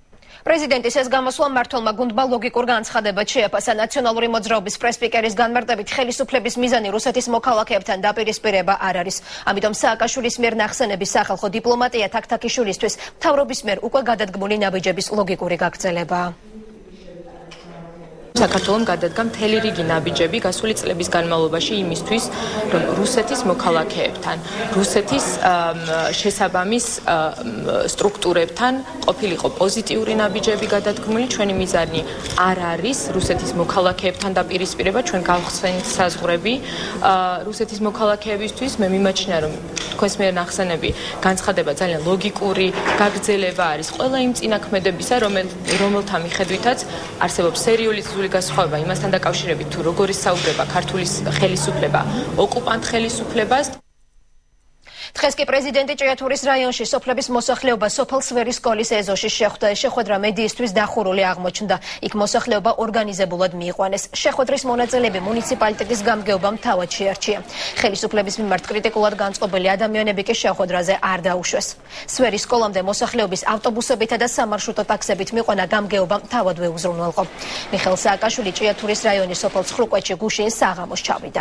პრეზიდენტის ეს გამოსვლა მმართველმა გუნდმა ლოგიკურ განცხადებად შეაფასა. ნაციონალური მოძრაობის პრესპიკერის განმარტებით ხელისუფლების მიზანი რუსეთის მოქალაქეებთან დაპირისპირება არ არის. ამიტომ სააკაშვილის მიერ ნახსენების სახალხო დიპლომატია თაქთაქიშვილისთვის მთავრობის მიერ უკვე გადადგმული ნაბიჯების ლოგიკური გაგრძელებაა. საქართველოს გადადგა მთელი რიგი ნაბიჯები გასული წლების განმავლობაში იმისთვის, რომ რუსეთის მოქალაქეებთან, რუსეთის შესაბამის სტრუქტურებთან ყოფილიყო პოზიტიური ნაბიჯები გადადგმული. ჩვენი მიზანი არ არის რუსეთის მოქალაქეებთან დაპირისპირება, ჩვენ გავხსენით საზღვრები რუსეთის მოქალაქეებისთვის. მე მიმაჩნია, რომ თქვენს მიერ ნახსენები განცხადება ძალიან ლოგიკური გაგრძელება არის ყველა იმ წინაქმედებისა, რომელთა მიხედვითაც არსებობს სერიული გასხვავება იმასთან დაკავშირებით თუ როგორ ისაუბრება ქართული ხელისუფლება ოკუპანტ ხელისუფლებას. დღეს კი პრეზიდენტი ჭიათურის რაიონში სოფლების მოსახლეობა სოფელ სვერის სკოლის ეზოში შეხვედრა მედიისთვის დახურული აღმოჩნდა. იქ მოსახლეობა ორგანიზებულად მიიყვანეს. შეხვედრის მონაწილეები მუნიციპალიტეტის გამგეობამ თავად შეარჩია. ხელისუფლების მიმართ კრიტიკულად განწყობილი ადამიანები კი შეხვედრაზე არ დაუშვეს. სვერის სკოლამდე მოსახლეობის ავტობუსებითა და სამარშრუტო ტაქსებით მიყონა გამგეობამ თავადვე უზრუნველყო. მიხეილ სააკაშვილი ჭიათურის რაიონის სოფელ ცხვრუკვეთში გუშინ საღამოს ჩავიდა.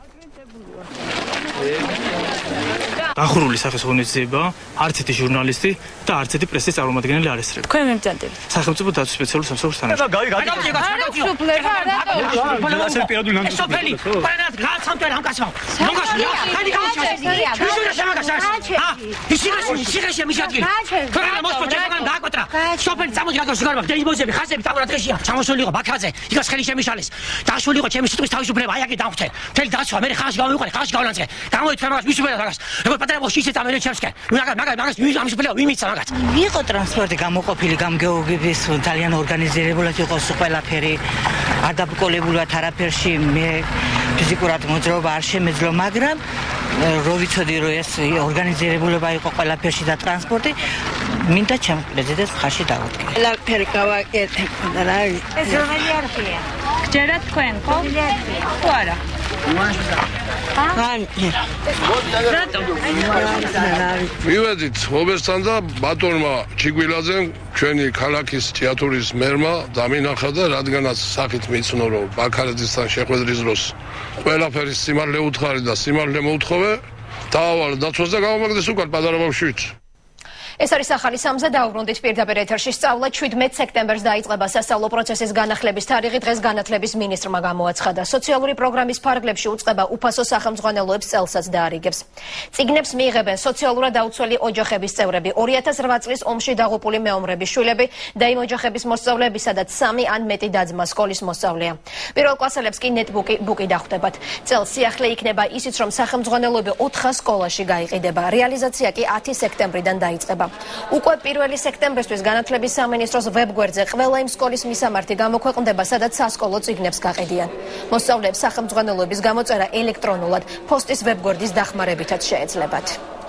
დახურული სახის ღონისძიება, არც ერთი ჟურნალისტი და არც ერთი პრესის წარმომადგენელი არ ესწრება. თქვენ მემწადებით. სახელმწიფო დაცვის სპეციალური სამსახურის თანაშემწე. მიიღო ტრანსპორტი გამოყოფილი გამგეობების ძალიან ორგანიზებულად იყოს ყველაფერი ადაპტირებულად არაფერში მე ფიზიკურად მოძრაობა არ შემეძლო მაგრამ რო ვიცოდი რომ ეს ორგანიზებულება იყო ყველაფერში და ტრანსპორტი მინდა ჩემ პრეზიდენტს ხარში დავუდგე ყველაფერი გავაკეთე და ეს რომელი არხია გჯერათ თქვენ ხო თუ არა მივედით ობესთან და ბატონმა ჩიგვილაძემ ჩვენი ქალაქის ჭიათურის მერმა დამინახა და რადგანაც სახით მიცნო რომ ბაქარაძისთან შეხვედრის დროს ყველაფერი სიმართლე უთხარი და სიმართლე მოუთხოვე დაავალ დაცვას და გამომაგდეს უკან პატარა ბავშვით ეს არის ახალი სამზე დაუბრუნდით პირდაპირ ეთერში სწავლა 17 სექტემბერს დაიწყება სასწავლო პროცესის განახლების თარიღი დღეს განათლების მინისტრმა გამოაცხადა სოციალური პროგრამის ფარგლებში უწყება უფასო სახელმძღვანელოებს წელსაც დაარიგებს წიგნებს მიიღებენ სოციალურად დაუცველი ოჯახების წევრები 2008 წლის ომში დაღუპული მეომრების შვილები და იმ ოჯახების მოსწავლეები სადაც 3 ან მეტი დაძმა სკოლის მოსწავლეა პირველ კლასელებს კი ნეტბუკი დახვდებათ წელს სიახლე იქნება ისიც რომ სახელმძღვანელოები 400 სკოლაში გაიყიდება რეალიზაცია კი 10 სექტემბრიდან დაიწყება უკვე 1 სექტემბრისთვის განათლების სამინისტროს ვებგვერდზე ყველა იმ სკოლის მისამართი გამოქვეყნდება, სადაც სასკოლო წიგნებს გაყიდიან. მოსწავლეებს სახელმძღვანელოების გამოწერა ელექტრონულად პოსტის ვებგვერდის დახმარებითაც შეეძლებათ.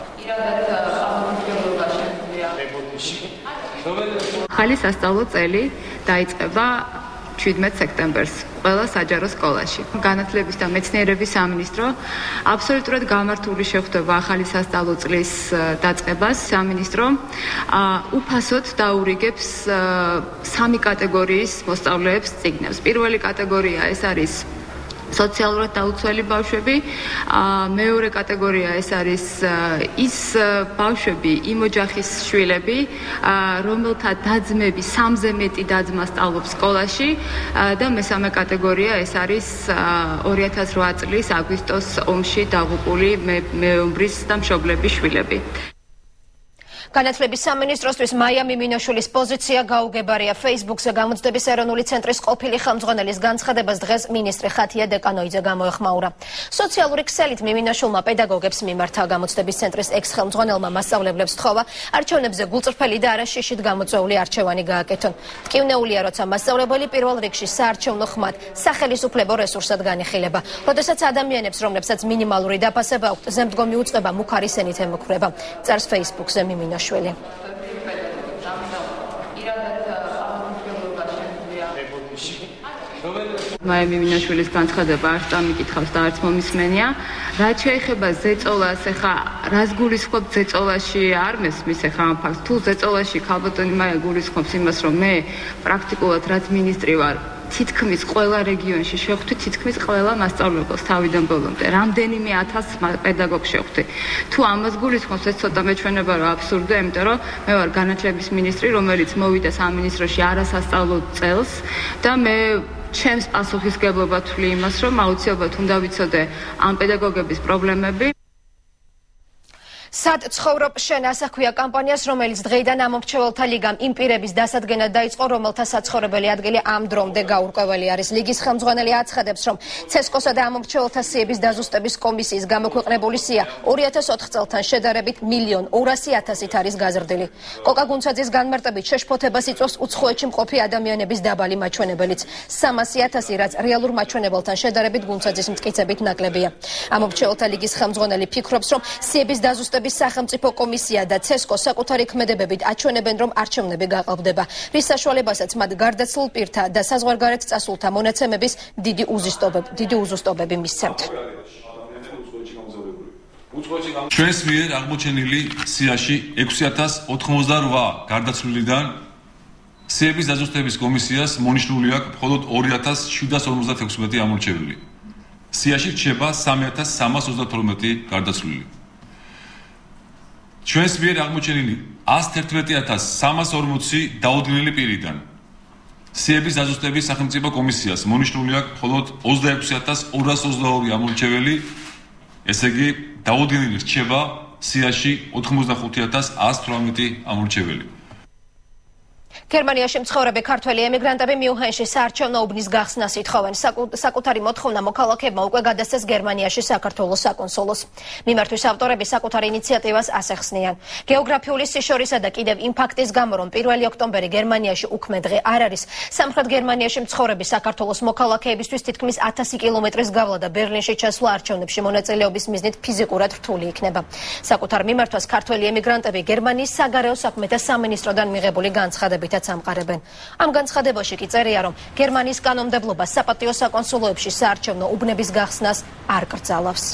ახალი სასწავლო წელი დაიწყება 17 სექტემბერს ყველა საჯარო სკოლაში. განათლების და მეცნიერების სამინისტრო აბსოლუტურად გამართული შეხვდება ახალი სასწავლო წლის დაწყებას. სამინისტრო უფასოდ დაურიგებს 3 კატეგორიის მოსწავლეებს წიგნებს. პირველი კატეგორია ეს არის სოციალურად დაუცველი ბავშვები, მეორე კატეგორია ეს არის ის ბავშვები, იმ ოჯახის შვილები, რომელთა დაძმები 3-ზე მეტი დაძმა სწავლობს სკოლაში და მესამე კატეგორია ეს არის 2008 წლის აგვისტოს ომში დაღუპული მეომრის და მშობლების შვილები. განათლების სამინისტროსთვის მაია მიმინოშვილის პოზიცია გაუგებარია Facebook-ზე გამოცდების ეროვნული ცენტრის ყოფილი ხელმძღვანელის განცხადებას დღეს მინისტრი ხათია დეკანოიძე გამოეხმაურა. სოციალური ქსელით მიმინოშვილმა პედაგოგებს მიმართა გამოცდების ცენტრის ექს-ხელმძღვანელმა მასწავლებლებს თხოვა არჩევნებზე გულწრფელი და არა შიშით გამოწვეული არჩევანი გააკეთონ. ტკივნეულია, როცა მასწავლებელი პირველ რიგში საარჩევნო ხმად სახელისუფლებო რესურსად განიხილება. როდესაც ადამიანებს, რომლებსაც მინიმალური დაფასება აქვთ, ზემდგომი უწყება მუქარისენით ემუქრება. წერს Facebook-ზე მიმინოშვილი. მაია მიმინაშვილის განცხადება არც წამიკითხავს და არც მომისმენია. რაც შეეხება ზეწოლას, ეხა რას გულისხმობ ზეწოლაში არ მესმის ეხა ამ ფაქტს. თუ ზეწოლაში ქალბატონი მაია გულისხმობს იმას, რომ მე პრაქტიკულად რაც მინისტრი ვარ, თითქმის ყველა რეგიონში შევხვდი, თითქმის ყველა მასწავლებელს თავიდან ბოლომდე. რამდენიმე 1000 პედაგოგს შევხვდი. თუ ამას გულისხმობს, ეს ცოტა მეჩვენება რომ აბსურდია, იმიტომ რომ მე ვარ განათლების მინისტრი, რომელიც მოვიდა სამინისტროში არასასწავლო წელს და მე ჩემს პასუხისგებლობა თვლი იმას, რომ აუცილებლად უნდა ვიცოდე ამ პედაგოგების პრობლემები. სად ცხოვრობ შენ ასაქვია კამპანიას, რომელიც დღეიდან ამომრჩეველთა ლიგამ იმ პირების დასადგენად დაიწყო, რომელთა საცხოვრებელი ადგილი ამ დრომდე გაურკვეველი არის. ლიგის ხელმძღვანელი აცხადებს, რომ ცესკოსა და ამომრჩეველთა სიების დაზუსტების კომისიის გამოქვეყნებული სია 2004 წელთან შედარებით 1.200.000-ით არის გაზრდილი. კოკა გუნცაძის განმარტებით შეშფოთებას იწვევს უცხოეთში მყოფი ადამიანების დაბალი მაჩვენებელიც 300.000, რაც რეალურ მაჩვენებელთან შედარებით გუნცაძის მტკიცებით ნაკლებია. ამომრჩეველთა ლიგის ხელმძღვანელი ფიქრობს, რომ სიების დაზუსტების სახელმწიფო კომისია და ცესკო საკუთარი ქმედებებით აჩვენებენ, რომ არჩევნები გაყალბდება, რის საშუალებასაც მათ გარდაცვლილ პირთა და საზღვარგარეთ წასულთა მონაცემების დიდი უზუსტობები მისცემთ. ჩვენს მიერ აღმოჩენილი სიაში 6088 გარდაცვლილიდან სიების დაზუსტების კომისიას მონიშნული აქვს მხოლოდ 2756 ამორჩეველი. სიაში რჩება 3332 გარდაცვლილი. ჩვენს მიერ აღმოჩენილი 111340 დაუდგენელი პირიდან სიების დაზუსტების სახელმწიფო კომისიას მონიშნული აქვს მხოლოდ 26222 ამორჩეველი, ესე იგი დაუდგენელი რჩება სიაში 85118 ამორჩეველი. გერმანიაში მცხოვრები ქართველი ემიგრანტები მიუნხენში საარჩევნო უბნის გახსნას ითხოვენ. საკუთარი მოთხოვნა მოქალაქეებმა უკვე გადასცეს გერმანიაში საქართველოს საკონსულოს. მიმართვის ავტორები საკუთარ ინიციატივას ასე ხსნიან. გეოგრაფიული სიშორისა და კიდევ იმ ფაქტის გამო, რომ 1 ოქტომბერი გერმანიაში უქმე დღე არ არის, სამხრეთ გერმანიაში მცხოვრები საქართველოს მოქალაქეებისთვის თითქმის 1000 კილომეტრის გავლა და ბერლინში ჩასვლა არჩევნებში მონაწილეობის მიზნით ფიზიკურად რთული იქნება. საკუთარ მიმართვას ქართველი ემიგრანტები გერმანიის საგარეო საქმეთა სამინისტროდან მიღებული განცხადებითაც ამყარებენ. ამ განცხადებაში კი წერია, რომ გერმანიის კანონმდებლობა საპატიო საკონსულოებში საარჩევნო უბნების გახსნას არ კრძალავს.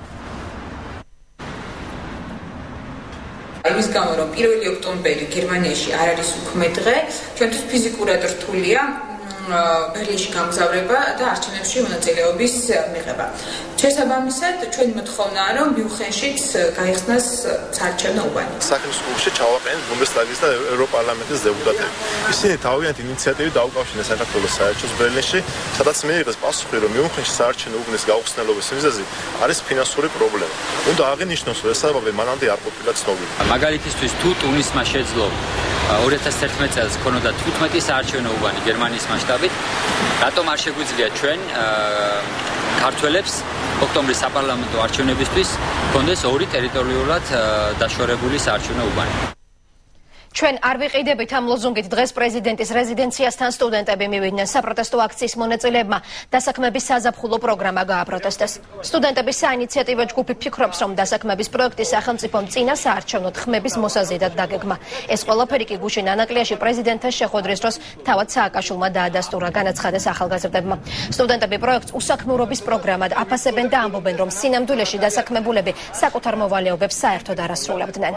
იმის გამო, რომ 1 ოქტომბერი გერმანიაში არ არის უქმე დღე, ჩვენთვის ფიზიკურად რთულია ბერლინში გამგზავრება და არჩევნებში მონაწილეობის მიღება. შესაბამისად, ჩვენი მოთხოვნაა, რომ მიუნხენშიც გაიხსნას საარჩევნო უბანი. სახელმწიფოში ჩავაყენეთ ბუნდესტაგის და ევროპარლამენტის დეპუტატები. ისინი თავიანთი ინიციატივით დაუკავშირდნენ საქართველოს საელჩოს ბერლინში, სადაც მიიღეს პასუხი, რომ მიუნხენში საარჩევნო უბნის გაუხსნელობის მიზეზი არის ფინანსური პრობლემა. უნდა აღინიშნოს, რომ ეს საბაბი მანამდე არ ყოფილა ცნობილი. მაგალითისთვის, თუ ტუნისმა შეძლო 2011 წელს ქონოდა 15 საარჩევნო უბანი გერმანიის მასშტაბით, რატომ არ შეგვიძლია ჩვენ ქართველებს ოქტომბრის საპარლამენტო არჩევნებისთვის გქონდეს 2 ტერიტორიულად დაშორებული საარჩევნო უბანი. ჩვენ არ ვიყიდებით ამ ლოზუნგით დღეს პრეზიდენტის რეზიდენციასთან სტუდენტები მივიდნენ. საპროტესტო აქციის მონაწილეებმა დასაქმების საზაფხულო პროგრამა გააპროტესტეს. სტუდენტების საინიციატივო ჯგუფი ფიქრობს, რომ დასაქმების პროექტი სახელმწიფომ წინა საარჩევნო ხმების მოსაზიდად დაგეგმა. ეს ყველაფერი კი გუშინ ანაკლიაში პრეზიდენტთან შეხვედრის დროს თავად სააკაშვილმა დაადასტურა, განაცხადეს ახალგაზრდებმა. სტუდენტები პროექტს უსაქმურობის პროგრამად აფასებენ და ამბობენ, რომ სინამდვილეში დასაქმებულები საკუთარ მოვალეობებს საერთოდ არ ასრულებდნენ.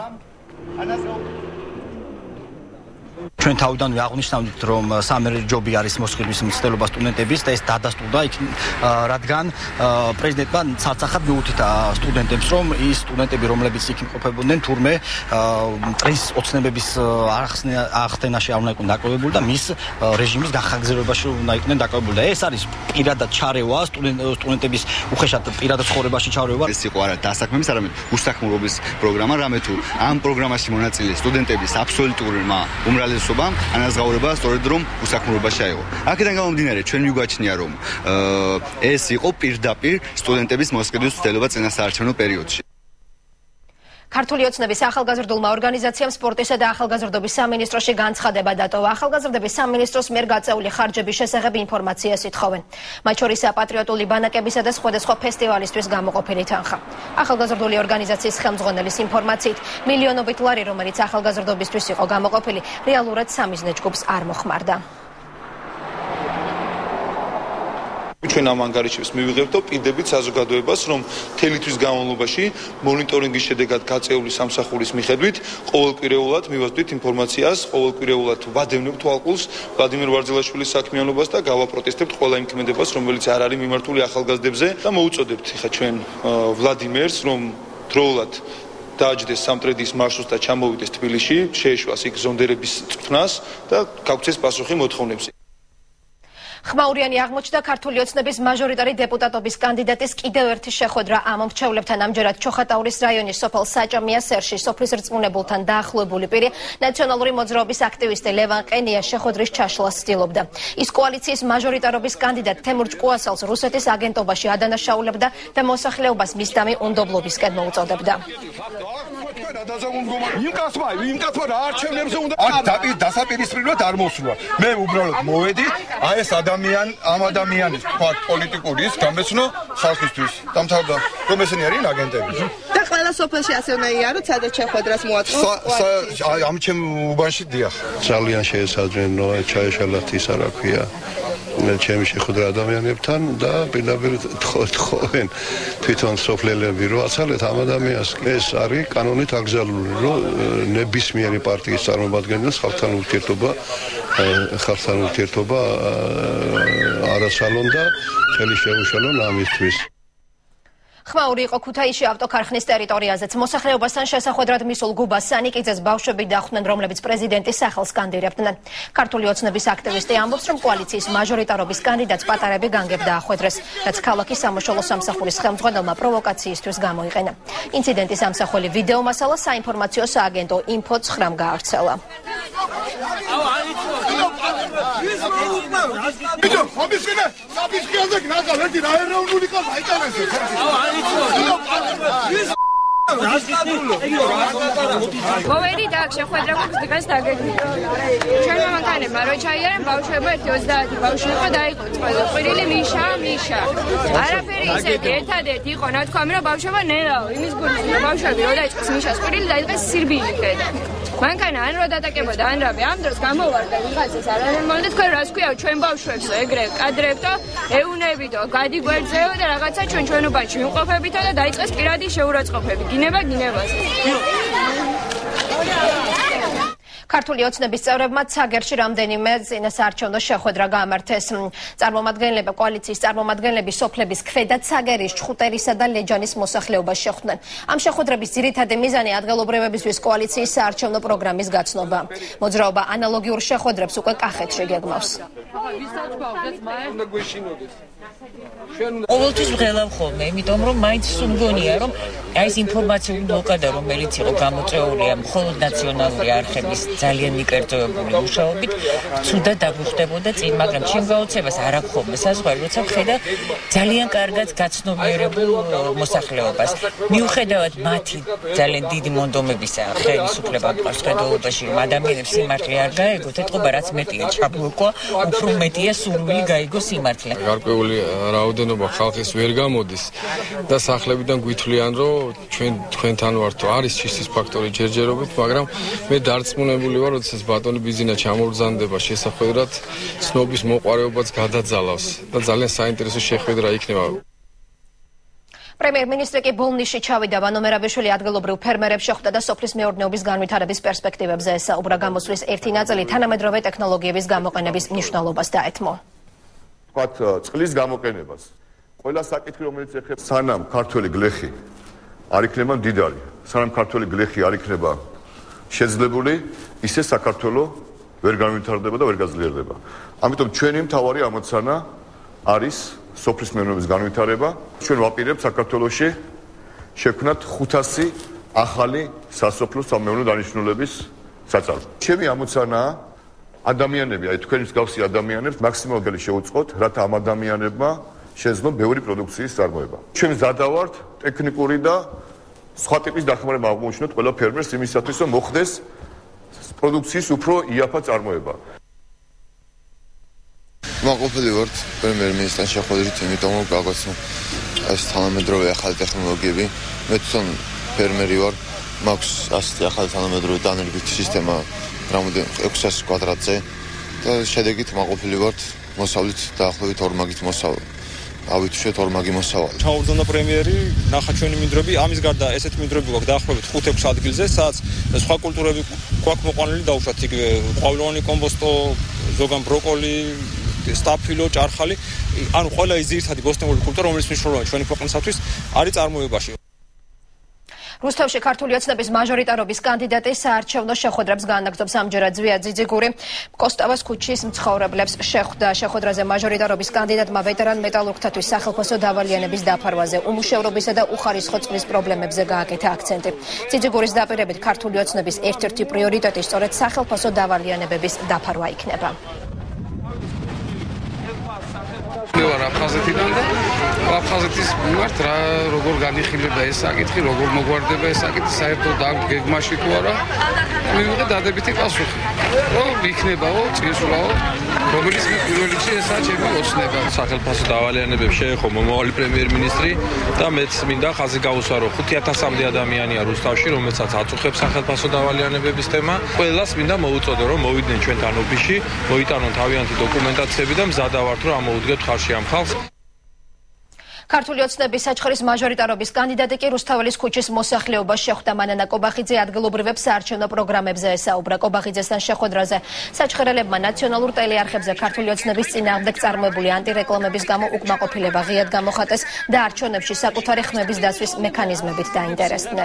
ჩვენ თავიდანვე აღვნიშნავთ, რომ სამერი ჯობი არის მოსყიდვის მცდელობა სტუდენტების და ეს დადასტურდა, რადგან პრეზიდენტმა ცალ-ცალკად მიუთითა სტუდენტებს, რომ ის სტუდენტები, რომლებიც იქ იმყოფებოდნენ, თურმე წრის ოცნებების აღხსნაში არ უნდა იყვნენ დაკავებული და მის რეჟიმის განხორციელებაში უნდა იყვნენ დაკავებული. და ეს არის პირადად ჩარევა სტუდენტების უხეშად პირადად ცხოვრებაში ჩარევა. ეს იყო არა დასაქმების, არამედ უსაქმურობის პროგრამა, რამე თუ ამ პროგრამაში მონაწილე სტუდენტების აბსოლუტურმა უმრავლესობამ ანაზღაურება სწორედ რომ უსაქმურობაში აიღო. აქედან გამომდინარე, ჩვენ მიგვაჩნია, რომ ეს იყო პირდაპირ სტუდენტების მოსყიდვის ცდელობა წინა საარჩევნო პერიოდში. ქართული ოცნების ახალგაზრდულმა ორგანიზაციამ სპორტისა და ახალგაზრდობის სამინისტროში განცხადება დატოვა. ახალგაზრდების სამინისტროს მიერ გაწეული ხარჯების შესახებ ინფორმაციას ითხოვენ. მათ შორისაა პატრიოტული ბანაკებისა და სხვადასხვა ფესტივალისთვის გამოყოფილი თანხა. ახალგაზრდული ორგანიზაციის ხელმძღვანელის ინფორმაციით, მილიონობით ლარი, რომელიც ახალგაზრდობისთვის იყო გამოყოფილი, რეალურად სამიზნე ჯგუფს არ მოხმარდა. ჩვენ ამ ანგარიშებს მივიღებთ და პირდებით საზოგადოებას, რომ მთელი თვის განმავლობაში მონიტორინგის შედეგად გაწეული სამსახურის მიხედვით ყოველკვირეულად მივაწვდით ინფორმაციას, ყოველკვირეულად ვადევნებთ თვალყურს ვლადიმერ ვარძელაშვილის საქმიანობას და გავაპროტესტებთ ყველა იმ ქმედებას, რომელიც არ არის მიმართული ახალგაზრდებზე და მოუწოდებთ ხა ჩვენ ვლადიმერს, რომ დროულად დააჯდეს სამტრედის მარშრუტს და ჩამოვიდეს თბილისში, შეეშვას იქ ზონდერების წვრთნას და გაგვცეს პასუხი მოთხოვნებზე. ხმაურიანი აღმოჩნდა ქართული ოცნების მაჟორიტარი დეპუტატობის კანდიდატის კიდევ ერთი შეხვედრა ამ მრჩევლებთან ამჯერად ჩოხატაურის რაიონის სოფელ საჭამია სერში სოფლის რწმუნებულთან დაახლოებული პირი ნაციონალური მოძრაობის აქტივისტი ლევან ყენია შეხვედრის ჩაშლას ცდილობდა. ის კოალიციის მაჟორიტარობის კანდიდატ თემურ ჭკუასელს რუსეთის აგენტობაში ადანაშაულებდა და მოსახლეობას მისდამი უნდობლობისკენ მოუწოდებდა. დასაპირისპირებლად არ მოსულა. მე უბრალოდ მოვედი, აი ეს ამ ადამიანის ფაქტ პოლიტიკურის გამეცნო ხალხისთვის. დამთავრდა რომ ესენი არიან აგენტები. და ყველა სოფელში ასე უნდა იაროთ, სადაც შეხვედრას მოაწყო. ამ ჩემ უბანში დიახ. ძალიან შეესაძვენო ჩაეშალათ ის რა ქვია. ჩემი შეხვედრა ადამიანებთან და პირდაპირ თხოვენ თვითონ სოფლელები რომ აცალეთ ამ ადამიანს. ეს არის კანონით აკრძალული, რომ ნებისმიერი პარტიის წარმომადგენელს ხალხთან ურთიერთობა არასალონ და ხელი შეუშალონ ამისთვის. ხმაური იყო ქუთაისში ავტოქარხნის ტერიტორიაზეც. მოსახლეობასთან შესახვედრად მისულ გუბას სანიკიძეს ბავშვები დახვდნენ, რომლებიც პრეზიდენტის სახელს კანდიდირებდნენ. ქართული ოცნების აქტივისტი ამბობს, რომ კოალიციის მაჟორიტარობის კანდიდატს პატარები განგებ დაახვედრეს, რაც ქალაქის სამაშველო სამსახურის ხელმძღვანელმა პროვოკაციისთვის გამოიყენა. ინციდენტის ამსახველი ვიდეო მასალა საინფორმაციო სააგენტო ინფო 9-მ გაავრცელა. მოვედით აქ შეხვედრა გვაქვს დღეს დაგეგმილი. ჩვენმა მანქანებმა რო ჩაიარენ ბავშვებმა 30 ბავშვი იყო დაიყო წყვილო. ყვირილი მიშა. არაფერი ისეთი ერთადერთი იყო ნათქვამი რომ ბავშვებმა ნერაო. იმის გულით რომ ბავშვები რო დაიწყეს მიშას ყვირილი დაიწყეს სირბილი ხედა. მანქანა ან რო დატაკებოდა ან რავი ამ დროს გამოვარდა ვიღაცას არანაირ მომენტ თქვენ რას ქვიაო ჩვენ ბავშვებსო ეგრე კადრებთო ეუნებიდო გადი გვერდზეო და რაღაცა ჩვენობაში ვიმყოფებითო და დაიწყეს პირადი შეურაცხყოფები გინებას ქართული ოცნების წევრებმა ცაგერში რამდენიმე წინასაარჩევნო შეხვედრა გაამართეს. კოალიციის წარმომადგენლები სოფლების ქვედა ცაგერის, ჩხუტერისა და ლეჯანის მოსახლეობას შეხვდნენ. ამ შეხვედრების ძირითადი მიზანი ადგილობრივებისთვის კოალიციის საარჩევნო პროგრამის გაცნობა. მოძრაობა ანალოგიურ შეხვედრებს უკვე კახეთში გეგმავს. ყოველთვის ვღელავ ხოლმე, იმიტომ რომ მაინც სულგონია, რომ აი ეს ინფორმაციული ბლოკადა, რომელიც იყო გამოწვეულია მხოლოდ ნაციონალური არხების ძალიან მიკერძოებული მუშაობით, ცუდად დაგვხვდებოდა წინ, მაგრამ ჩემ გაოცებას არ აქვს ხოლმე საზღვარი, როცა ვხედავ ძალიან კარგად გაცნობიერებულ მოსახლეობას. მიუხედავად მათი ძალიან დიდი მონდომებისა, ხელისუფლება მყავს ხედავობაში, რომ ადამიანებს სიმართლე არ გაეგოთ, ეთყობა რაც მეტია ჩაბლოკვა, უფრო მეტია სურვილი გაიგო სიმართლე. გარკვეული რაოდენობა ხალხის ვერ გამოდის და სახლებიდან გვითვლიან, რომ თქვენთან ვართ, არის ჩისის ფაქტორი ჯერჯერობით, მაგრამ მე დარწმუნებული ვარ, როდესაც ბატონი ბიზინა ჩამორძანდება შესახვედრად, ცნობის მოყარეობაც გადაძალავს და ძალიან საინტერესო შეხვედრა იქნება. პრემიერ-მინისტრი კი ბოლნისში ჩავიდა, ვანო მერაბიშვილი ადგილობრივ ფერმერებს შეხვდა და სოფლის მეურნეობის განვითარების პერსპექტივებზე ესაუბრა. გამოსვლის ერთი ნაწილი თანამედროვე ტექნოლოგიების გამოყენების მნიშვნელობას დაეთმო. ვთქვათ, წყლის გამოყენებას. ყველა საკითხი, რომელიც ეხება სანამ ქართველი გლეხი არ იქნება მდიდარი, სანამ ქართველი გლეხი არ იქნება შეძლებული, ისე საქართველო ვერ განვითარდება და ვერ გაძლიერდება. ამიტომ ჩვენი მთავარი ამოცანა არის სოფლის მეურნეობის განვითარება. ჩვენ ვაპირებთ საქართველოში შექმნათ 500 ახალი სასოფლო სამეურნეო დანიშნულების საწარმო. ჩემი ამოცანაა ადამიანები, აი თქვენი მსგავსი ადამიანებს მაქსიმალურად შეუწყოთ, რათა ამ ადამიანებმა შეძლონ ბევრი პროდუქციის წარმოება. ჩვენ მზადავართ ტექნიკური და სხვა ტიპის დახმარება აღმოუჩინოთ ყველა ფერმერს იმისათვის, რომ მოხდეს პროდუქციის უფრო იაფა წარმოება. მაყოფილი ვართ პრემიერ-მინისტრთან შეხვედრით, იმიტომ რომ გაგვაცნო ეს თანამედროვე ახალი ტექნოლოგიები. მე თვითონ ფერმერი ვარ, მაქვს ასეთი ახალი თანამედროვე დანერგვის სისტემა 600 კვადრატზე და შედეგით მაყოფილი ვართ მოსავლით დაახლოებით 2 მაგით მოსავალ. ავითუშეთ ორმაგი მოსავალი. ჩაურძონდა პრემიერი, ნახა ჩვენი მინდვრები, ამის გარდა ესეთი მინდვრები გვაქვს დაახლოებით 5-6 ადგილზე, სადაც სხვა კულტურები გვაქვს მოყვანილი დაუშვათ იგივე ყვავილოვანი კომბოსტო, ზოგან ბროკოლი, სტაფილო, ჭარხალი, ანუ ყველა ის ძირითადი ბოსტნეული კულტურა, რომელიც მნიშვნელოვანია ჩვენი ქვეყნისათვის, არის წარმოებაში. რუსთავში ქართული ოცნების მაჟორიტარობის კანდიდატი საარჩევნო შეხვედრებს განაგრძობს ამჯერად ზვია ძიძიგური. კოსტავას ქუჩის მცხოვრებლებს შეხვდა შეხვედრაზე მაჟორიტარობის კანდიდატმა ვეტერან მეტალურგთათვის სახელმწიფო დავალიანების დაფარვაზე, უმუშევრობისა და უხარისხო წყლის პრობლემებზე გააკეთა აქცენტი. ძიძიგურის დაპირებით ქართული ოცნების ერთ-ერთი პრიორიტეტი სწორედ სახელმწიფო დავალიანებების დაფარვა იქნება. ვარ აფხაზეთიდან და აფხაზეთის მიმართ რა როგორ განიხილება ეს საკითხი, როგორ მოგვარდება ეს საკითხი საერთოდ ამ გეგმაში თუ არა, მივიღე დადებითი პასუხი. რომ იქნებაო, წინსვლაო, რომელიც მე პირველ რიგში ესაა ჩემი ოცნება. სახელმწიფო დავალიანებებს შეეხო მომავალი პრემიერ-მინისტრი და მეც მინდა ხაზი გავუსვარო 5000-მდე ადამიანია რუსთავში, რომელსაც აწუხებს სახელმწიფო დავალიანებების თემა. ყველას მინდა მოუწოდო, რომ მოვიდნენ ჩვენთან ოფისში, მოიტანონ თავიანთი დოკუმენტაციები და მზადავართ, რომ ამოუდგეთ ხარში ამ ხალხს. ქართული ოცნების საჩხერის მაჟორიტარობის კანდიდატი კი რუსთაველის ქუჩის მოსახლეობას შეხვდა. მანანა კობახიძე ადგილობრივებს საარჩევნო პროგრამებზე ესაუბრა. კობახიძესთან შეხვედრაზე საჩხერელებმა ნაციონალურ ტელეარხებზე ქართული ოცნების წინააღმდეგ წარმოებული ანტირეკლამების გამო უკმაყოფილება ღიად გამოხატეს და არჩევნებში საკუთარი ხმების დაცვის მექანიზმებით დაინტერესდნენ.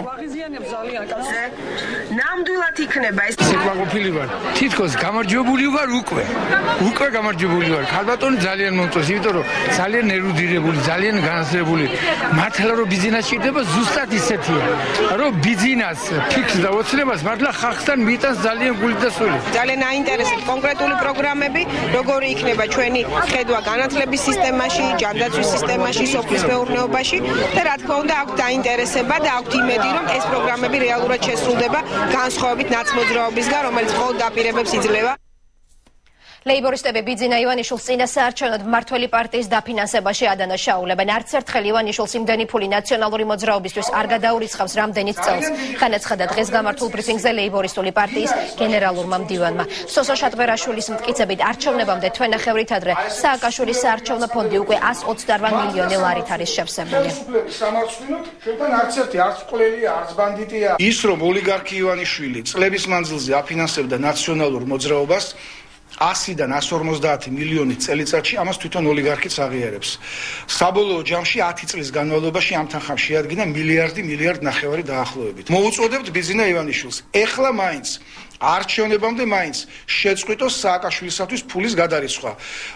ნამდვილად იქნება ეს უკმაყოფილი ვარ. თითქოს გამარჯვებული ვარ უკვე გამარჯვებული ვარ. ქალბატონი ძალიან მომწონს, იმიტომ რომ ძალიან ერუდირებული, ძალიან განსხვავებული. მართლა რომ ბიზნეს შეიძლება ზუსტად ისეთია, რომ ბიზნეს ფიქს და ოცნებას მართლა ხალხთან მიიტანს ძალიან გული და სული. ძალიან აინტერესებს კონკრეტული პროგრამები, როგორი იქნება ჩვენი ხედვა განათლების სისტემაში, ჯანდაცვის სისტემაში, სოფლის მეურნეობაში და რა თქმა უნდა აქვს დაინტერესება და აქვს იმედი, რომ ეს პროგრამები რეალურად შესრულდება განსხვავებით ნაცმოძრაობისგან, რომელიც მხოლოდ დაპირებებს იძლევა. ლეიბორისტები ბიძინა ივანიშვილს წინა საარჩევნოდ მმართველი პარტიის დაფინანსებაში ადანაშაულებენ. არც ერთხელ ივანიშვილს იმდენი ფული ნაციონალური მოძრაობისთვის არ გადაურიცხავს რამდენიც წელს. განაცხადა დღეს გამართულ ბრიფინგზე ლეიბორისტული პარტიის გენერალურმა მდივანმა. სოსო შატბერაშვილის მტკიცებით არჩევნებამდე თვენახევრით ადრე სააკაშვილის საარჩევნო ფონდი უკვე 128 მილიონი ლარით არის შევსებული. სამართლინოთ ჩვენთან არც ერთი არც ყლელია, არც ბანდიტია. ის რომ ოლიგარქი ივანიშვილი წლების მანძილზე აფინანსებდა ნაციონალურ მოძრაობას 100-დან 150 მილიონი წელიწადში, ამას თვითონ ოლიგარქიც აღიარებს. საბოლოო ჯამში 10 წლის განმავლობაში ამ თანხამ შეადგინა მილიარდ ნახევარი დაახლოებით. მოუწოდებთ ბიძინა ივანიშვილს ეხლა მაინც არჩევნებამდე მაინც შეწყვიტოს სააკაშვილისათვის ფულის გადარიცხვა.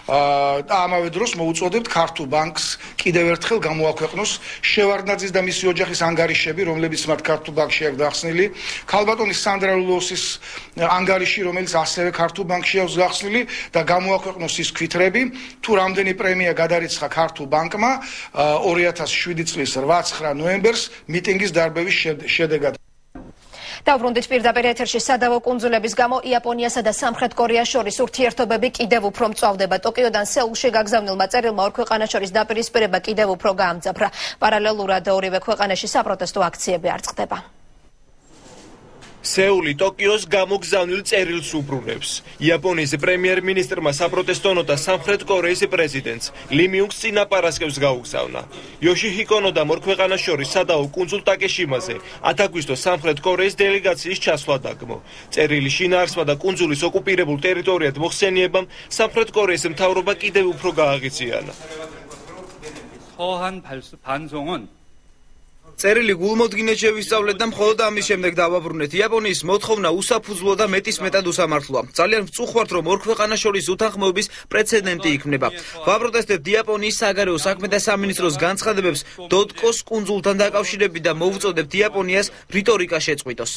და ამავე დროს მოუწოდებთ ქართულ ბანკს კიდევ ერთხელ გამოაქვეყნოს შევარდნაძის და მისი ოჯახის ანგარიშები, რომლებიც მათ ქართულ ბანკში აქვს გახსნილი, ქალბატონის სანდრა ლულოსის ანგარიში, რომელიც ასევე ქართულ ბანკში აქვს გახსნილი და გამოაქვეყნოს ის ქვითრები, თუ რამდენი პრემია გადარიცხა ქართულ ბანკმა 2007 წლის 8-9 ნოემბერს მიტინგის დარბევის შედეგად. დავბრუნდით პირდაპირ ეთერში. სადავო კუნძულების გამო იაპონიასა და სამხრეთ კორეას შორის ურთიერთობები კიდევ უფრო მწვავდება. ტოკიოდან სეულში გაგზავნილმა წერილმა ორ ქვეყანას შორის დაპირისპირება კიდევ უფრო გაამძაფრა. პარალელურად ორივე ქვეყანაში საპროტესტო აქციები არ წყდება. სეული ტოკიოს გამოგზავნილ წერილს უბრუნებს. იაპონიის პრემიერ-მინისტრმა საპროტესტო ნოტა სამხრეთ კორეის პრეზიდენტს ლი მიუნგს წინაპარასკევს გაუგზავნა. იოშიჰიკო ნოდამ ორ ქვეყანას შორის სადავო კუნძულ ტაკეშიმაზე 10 აგვისტოს სამხრეთ კორეის დელეგაციის ჩასვლა დაგმო. წერილი შინაარსმა და კუნძულის ოკუპირებულ ტერიტორიად მოხსენიებამ სამხრეთ კორეის მთავრობა კიდევ უფრო გააღიზიანა. წერილი გულმოდგინედ შევისწავლეთ და მხოლოდ ამის შემდეგ დავაბრუნეთ. იაპონიის მოთხოვნა უსაფუძვლო და მეტად უსამართლოა. ძალიან ვწუხართ, რომ ორ ქვეყანას შორის უთანხმოების პრეცედენტი იქმნება. ვაპროტესტებთ იაპონიის საგარეო საქმეთა სამინისტროს განცხადებებს დოტკოს კუნძულთან დაკავშირებით და მოვუწოდებთ იაპონიას რიტორიკა შეწყვიტოს.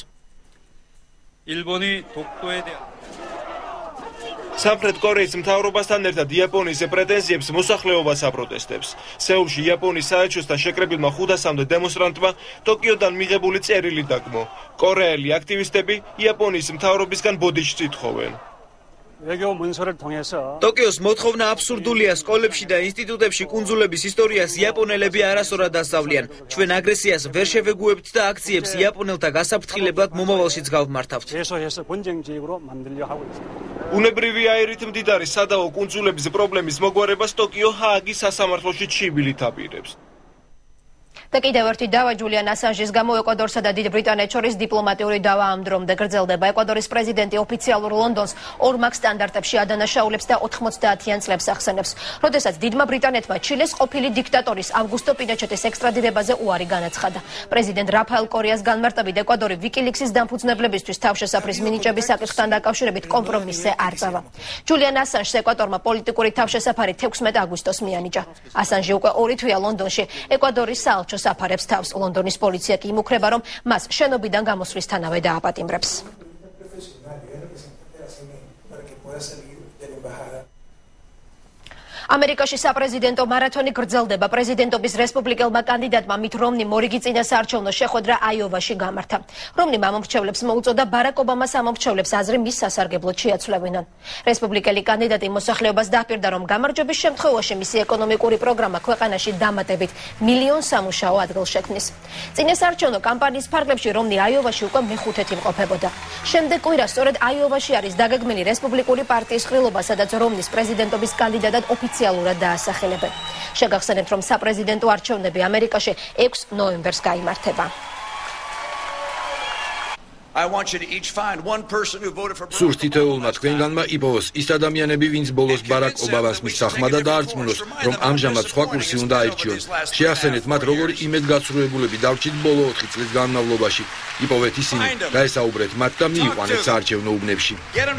სამხრეთ კორეის მთავრობასთან ერთად იაპონიის პრეტენზიებს მოსახლეობას აპროტესტებს. სეულში იაპონიის საელჩოსთან შეკრებილმა 500-მდე დემონსტრანტმა ტოკიოდან მიღებული წერილი დაგმო. კორეელი აქტივისტები იაპონიის მთავრობისგან ბოდიშს ითხოვენ. ტოკიოს მოთხოვნა აბსურდულია სკოლებში და ინსტიტუტებში კუნძულების ისტორიას იაპონელები არასწორად ასწავლიან. ჩვენ აგრესიას ვერ შევეგუებთ და აქციებს იაპონელთა გასაფრთხილებლად მომავალშიც გავმართავთ. უნებრივი აირით მდიდარი სადავო კუნძულების პრობლემის მოგვარებას ტოკიო ჰააგის სასამართლოში ჩიბილით აპირებს. და კიდევ ერთი დავა ჯულიან ასანჟის გამო ეკვადორსა და დიდ ბრიტანეთს შორის დიპლომატიური დავა ამ დრომდე გრძელდება. ეკვადორის პრეზიდენტი ოფიციალურ ლონდონს ორმაგ სტანდარტებში ადანაშაულებს და 90-იან წლებს ახსენებს. როდესაც დიდმა ბრიტანეთმა ჩილეს ყოფილი დიქტატორის ავგუსტო პინოჩეტის ექსტრადირებაზე უარი განაცხადა. პრეზიდენტ რაფაელ კორიას განმარტებით ეკვადორი ვიკილიქსის დამფუძნებლებისთვის თავშესაფრის მინიჭების საკითხთან დაკავშირებით კომპრომისზე არ წავა. ჯულიან ასანჟს ეკვადორმა პოლიტიკური თავშესაფარი 16 აგვისტოს მიანიჭა. ასანჟი უკვე 2 თვეა ლონდონში ეკვადორის საელჩოს საფარებს თავს. ლონდონის პოლიცია კი იმუქრება, რომ მას შენობიდან გამოსვლისთანავე დააპატიმრებს. ამერიკაში საპრეზიდენტო მარათონი გრძელდება. პრეზიდენტობის რესპუბლიკელმა კანდიდატმა მით რომნიმ მორიგი წინასაარჩევნო შეხვედრა აიოვაში გამართა. რომნიმ ამომრჩევლებს მოუწოდა ბარაკ ობამას ამომრჩევლებს აზრი მის სასარგებლოდ შეაცვლევინონ. რესპუბლიკელი კანდიდატი მოსახლეობას დაპირდა, რომ გამარჯვების შემთხვევაში მისი ეკონომიკური პროგრამა ქვეყანაში დამატებით 1 მილიონ სამუშაო ადგილს შექმნის. წინასაარჩევნო კამპანიის ფარგლებში რომნი აიოვაში უკვე მეხუთედი იმყოფებოდა. შემდეგ კვირა სწორედ აიოვაში არის დაგეგმილი რესპუბლიკური პარტიის ყრილობა, სადაც რომნის პრეზიდენტობის კანდიდატად ოფიციალურად დაასახელებენ. შეგახსენებთ, რომ საპრეზიდენტო არჩევნები ამერიკაში 6 ნოემბერს გაიმართება. სურს თითოეულმა თქვენგანმა იპოვოს ის ადამიანები, ვინც ბოლოს ბარაკ ობამას მისახმა და დაარწმუნოს, რომ ამჟამად სხვა კურსი უნდა აირჩიონ. შეახსენეთ მათ, როგორი იმედგაცრუებულები დარჩით ბოლო 4 წლის განმავლობაში. იპოვეთ ისინი, გაესაუბრეთ მათ და მიიყვანეთ საარჩევნო უბნებში.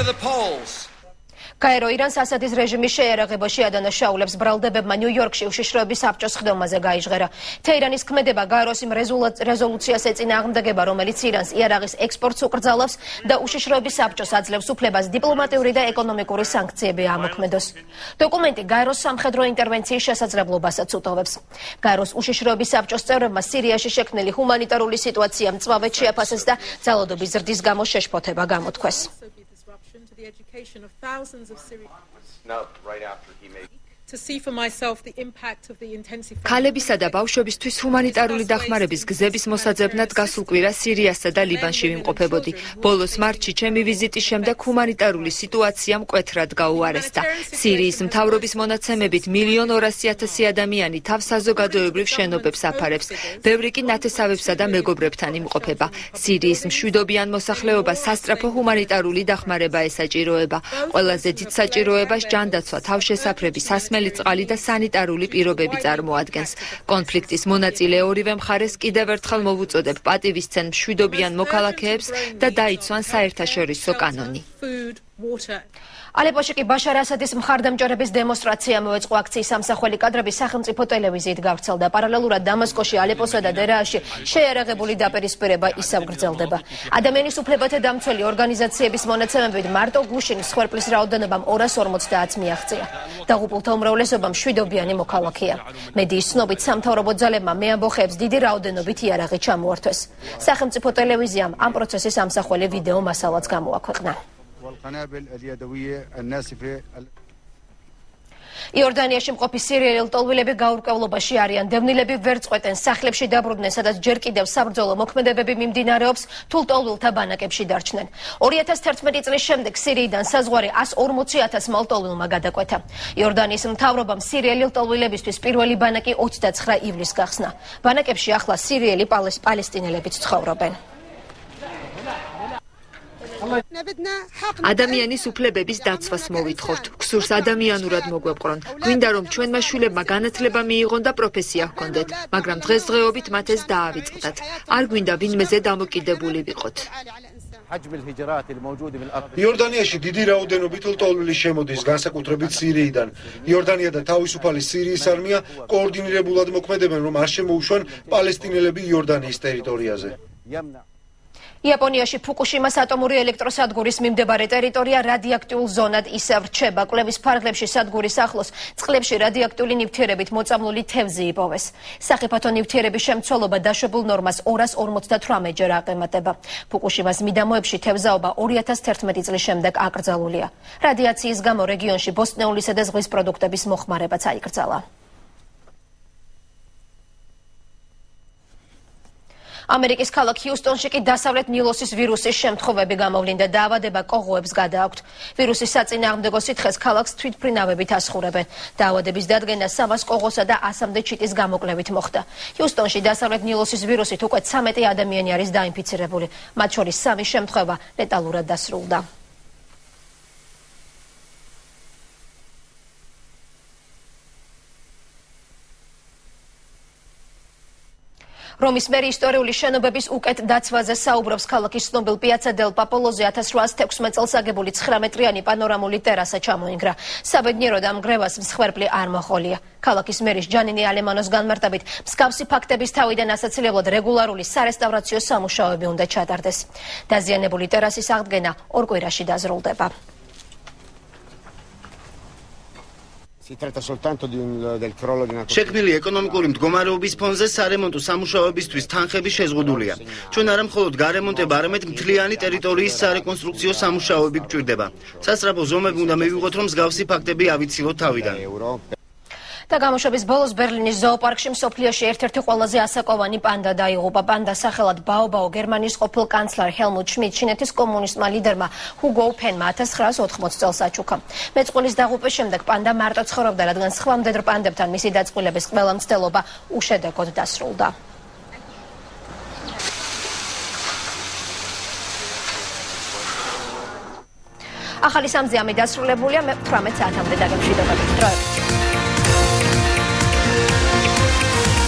კაირო ირანს ასადის რეჟიმის შეიარაღებაში ადანაშაულებს. ბრალდებებმა ნიუ-იორკში უშიშროების საბჭოს ხდომაზე გაიჟღერა. თეირანის ქმედება გაეროს იმ რეზოლუციას ეწინააღმდეგება, რომელიც ირანს იარაღის ექსპორტს უკრძალავს და უშიშროების საბჭოს აძლევს უფლებას დიპლომატიური და ეკონომიკური სანქციები ამოქმედოს. დოკუმენტი გაეროს სამხედრო ინტერვენციის შესაძლებლობასაც უტოვებს. გაეროს უშიშროების საბჭოს წევრებმა სირიაში შექმნილი ჰუმანიტარული სიტუაცია მწვავედ შეაფასეს და ძალადობის ზრდის გამო შეშფოთება გამოთქვეს. The education of thousands of Syrians. Right after he made to see for myself the impact of the intensified ქალებისა და ბავშვებისთვის ჰუმანიტარული დახმარების გზების მოსაძებნად გასულ კვირას სირიასა და ლიბანში ვიმყოფებოდი. ბოლოს მარტში ჩემი ვიზიტის შემდეგ ჰუმანიტარული სიტუაცია მკვეთრად გაუარესდა. სირიის მთავრობის მონაცემებით 1,200,000 ადამიანი თავს საზოგადოებრივ შენობებს აფარებს. ბევრი კი ნათესავებსა და მეგობრებთან იმყოფება. სირიის მშვიდობიან მოსახლეობას სასწრაფო ჰუმანიტარული დახმარება ესაჭიროება. ყველაზე დიდ საჭიროებას ჯანდაცვა, თავშესაფრები, სასმელი წყალი და სანიტარული პირობები წარმოადგენს. კონფლიქტის მონაწილე ორივე მხარეს კიდევ ერთხელ მოვუწოდებ პატივისცემ მშვიდობიან მოქალაქეებს და დაიცვან საერთაშორისო კანონი. ალეპოში კი ბაშარ ასადის მხარდამჭერების დემონსტრაცია მოეწყო. აქციის სამსახველი კადრები სახელმწიფო ტელევიზიით გავრცელდა. პარალელურად დამასკოში, ალეპოსა და დერააში შეიარაღებული დაპირისპირება ისევ გრძელდება. ადამიანის უფლებათა დამცველი ორგანიზაციების მონაცემებით მარტო გუშინ მსხვერპლის რაოდენობამ 250-ს მიაღწია. დაღუპულთა უმრავლესობა მშვიდობიანი მოქალაქეა. მედიის ცნობით სამთავრობო ძალებმა მეამბოხეებს დიდი რაოდენობით იარაღი ჩამოართვეს. სახელმწიფო ტელევიზიამ ამ პროცესის ამსახველი ვიდეო მასალაც გამოაქვეყნა. იორდანიაში მყოფი სირიელი ლტოლვილები გაურკვევლობაში არიან. დევნილები ვერ წყვეტენ სახლებში დაბრუნდნენ, სადაც ჯერ კიდევ საბრძოლო მოქმედებები მიმდინარეობს, თუ ლტოლვილთა ბანაკებში დარჩნენ. 2011 წლის შემდეგ სირიიდან საზღვარი 140,000 ლტოლვილმა გადაკვეთა. იორდანიის მთავრობამ სირიელი ლტოლვილებისთვის პირველი ბანაკი 29 ივლისს გახსნა. ბანაკებში ახლა სირიელი პალესტინელებიც ცხოვრობენ. ადამიანის უფლებების დაცვას მოვითხოვთ. გსურს ადამიანურად მოგვეპყრონ. გვინდა რომ ჩვენმა შვილებმა განათლება მიიღონ და პროფესია ჰქონდეთ, მაგრამ დღესდღეობით მათ ეს დაავიწყდათ. არ გვინდა ვინმეზე დამოკიდებული ვიყოთ. იორდანიაში დიდი რაოდენობით ლტოლვილი შემოდის, განსაკუთრებით სირიიდან. იორდანია და თავისუფალი სირიის არმია კოორდინირებულად მოქმედებენ, რომ არ შემოუშვან პალესტინელები იორდანიის ტერიტორიაზე. იაპონიაში ფუკუშიმას ატომური ელექტროსადგურის მიმდებარე ტერიტორია რადიაქტიულ ზონად ისევ რჩება. კვლევის ფარგლებში სადგურის ახლოს წყლებში რადიაქტიული ნივთიერებით მოწამლული თევზი იპოვეს. სახიფათო ნივთიერების შემცველობა დაშვებულ ნორმას 258 ჯერ აყემატება. ფუკუშიმას მიდამოებში თევზაობა 2011 წლის შემდეგ აკრძალულია. რადიაციის გამო რეგიონში ბოსტნეულისა და ზღვის პროდუქტების მოხმარებაც აიკრძალა. ამერიკის ქალაქ ჰიუსტონში კი დასავლეთ ნილოსის ვირუსის შემთხვევები გამოვლინდა. დაავადება კოღოებს გადააქვთ. ვირუსის საწინააღმდეგო სითხეს ქალაქს თვითმფრინავებით ასხურებენ. დაავადების დადგენა 300 კოღოსა და 100-მდე ჩიტის გამოკლებით მოხდა. ჰიუსტონში დასავლეთ ნილოსის ვირუსით უკვე 13 ადამიანი არის დაინფიცირებული. მათ შორის 3 შემთხვევა ლეტალურად დასრულდა. რომის მერი ისტორიული შენობების უკეთ დაცვაზე საუბრობს. ქალაქის ცნობილ პიაცა დელ პაპოლოზე 1816 წელს აგებული 9 მეტრიანი პანორამული ტერასა ჩამოინგრა. საბედნიეროდ ამ გრევას მსხვერპლი არ მოჰყოლია. ქალაქის მერის ჯანინი ალემანოს განმარტებით, მსგავსი ფაქტების თავიდან ასაცილებლად რეგულარული სარესტავრაციო სამუშაოები უნდა ჩატარდეს. დაზიანებული ტერასის აღდგენა 2 კვირაში დაზრულდება. შექმნილი ეკონომიკური მდგომარეობის ფონზე სარემონტო სამუშაოებისთვის თანხები შეზღუდულია. ჩვენ არა მხოლოდ გარემონტება, არამედ მთლიანი ტერიტორიის სარეკონსტრუქციო სამუშაოები გვჭირდება. სასწრაფო ზომები უნდა მივიღოთ, რომ მსგავსი ფაქტები ავიცილოთ თავიდან. და გამოშვების ბოლოს ბერლინის ზოოპარკში მსოფლიოში ერთ-ერთი ყველაზე ასაკოვანი პანდა დაიღუპა. პანდა სახელად ბაო-ბაო გერმანიის ყოფილ კანცლერ ჰელმუტ შმიდტ ჩინეთის კომუნისტმა ლიდერმა ჰუგო უფენმა 1980 წელს აჩუქა. მეწყვილის დაღუპვის შემდეგ პანდა მარტო ცხოვრობდა, რადგან სხვა მდედრ პანდებთან მისი დაწყვილების ყველა მცდელობა უშედეგოდ დასრულდა. ახალი სამზიამი დასრულებულია. მე 18 საათამდე დაგემშვიდობებით. დროებით.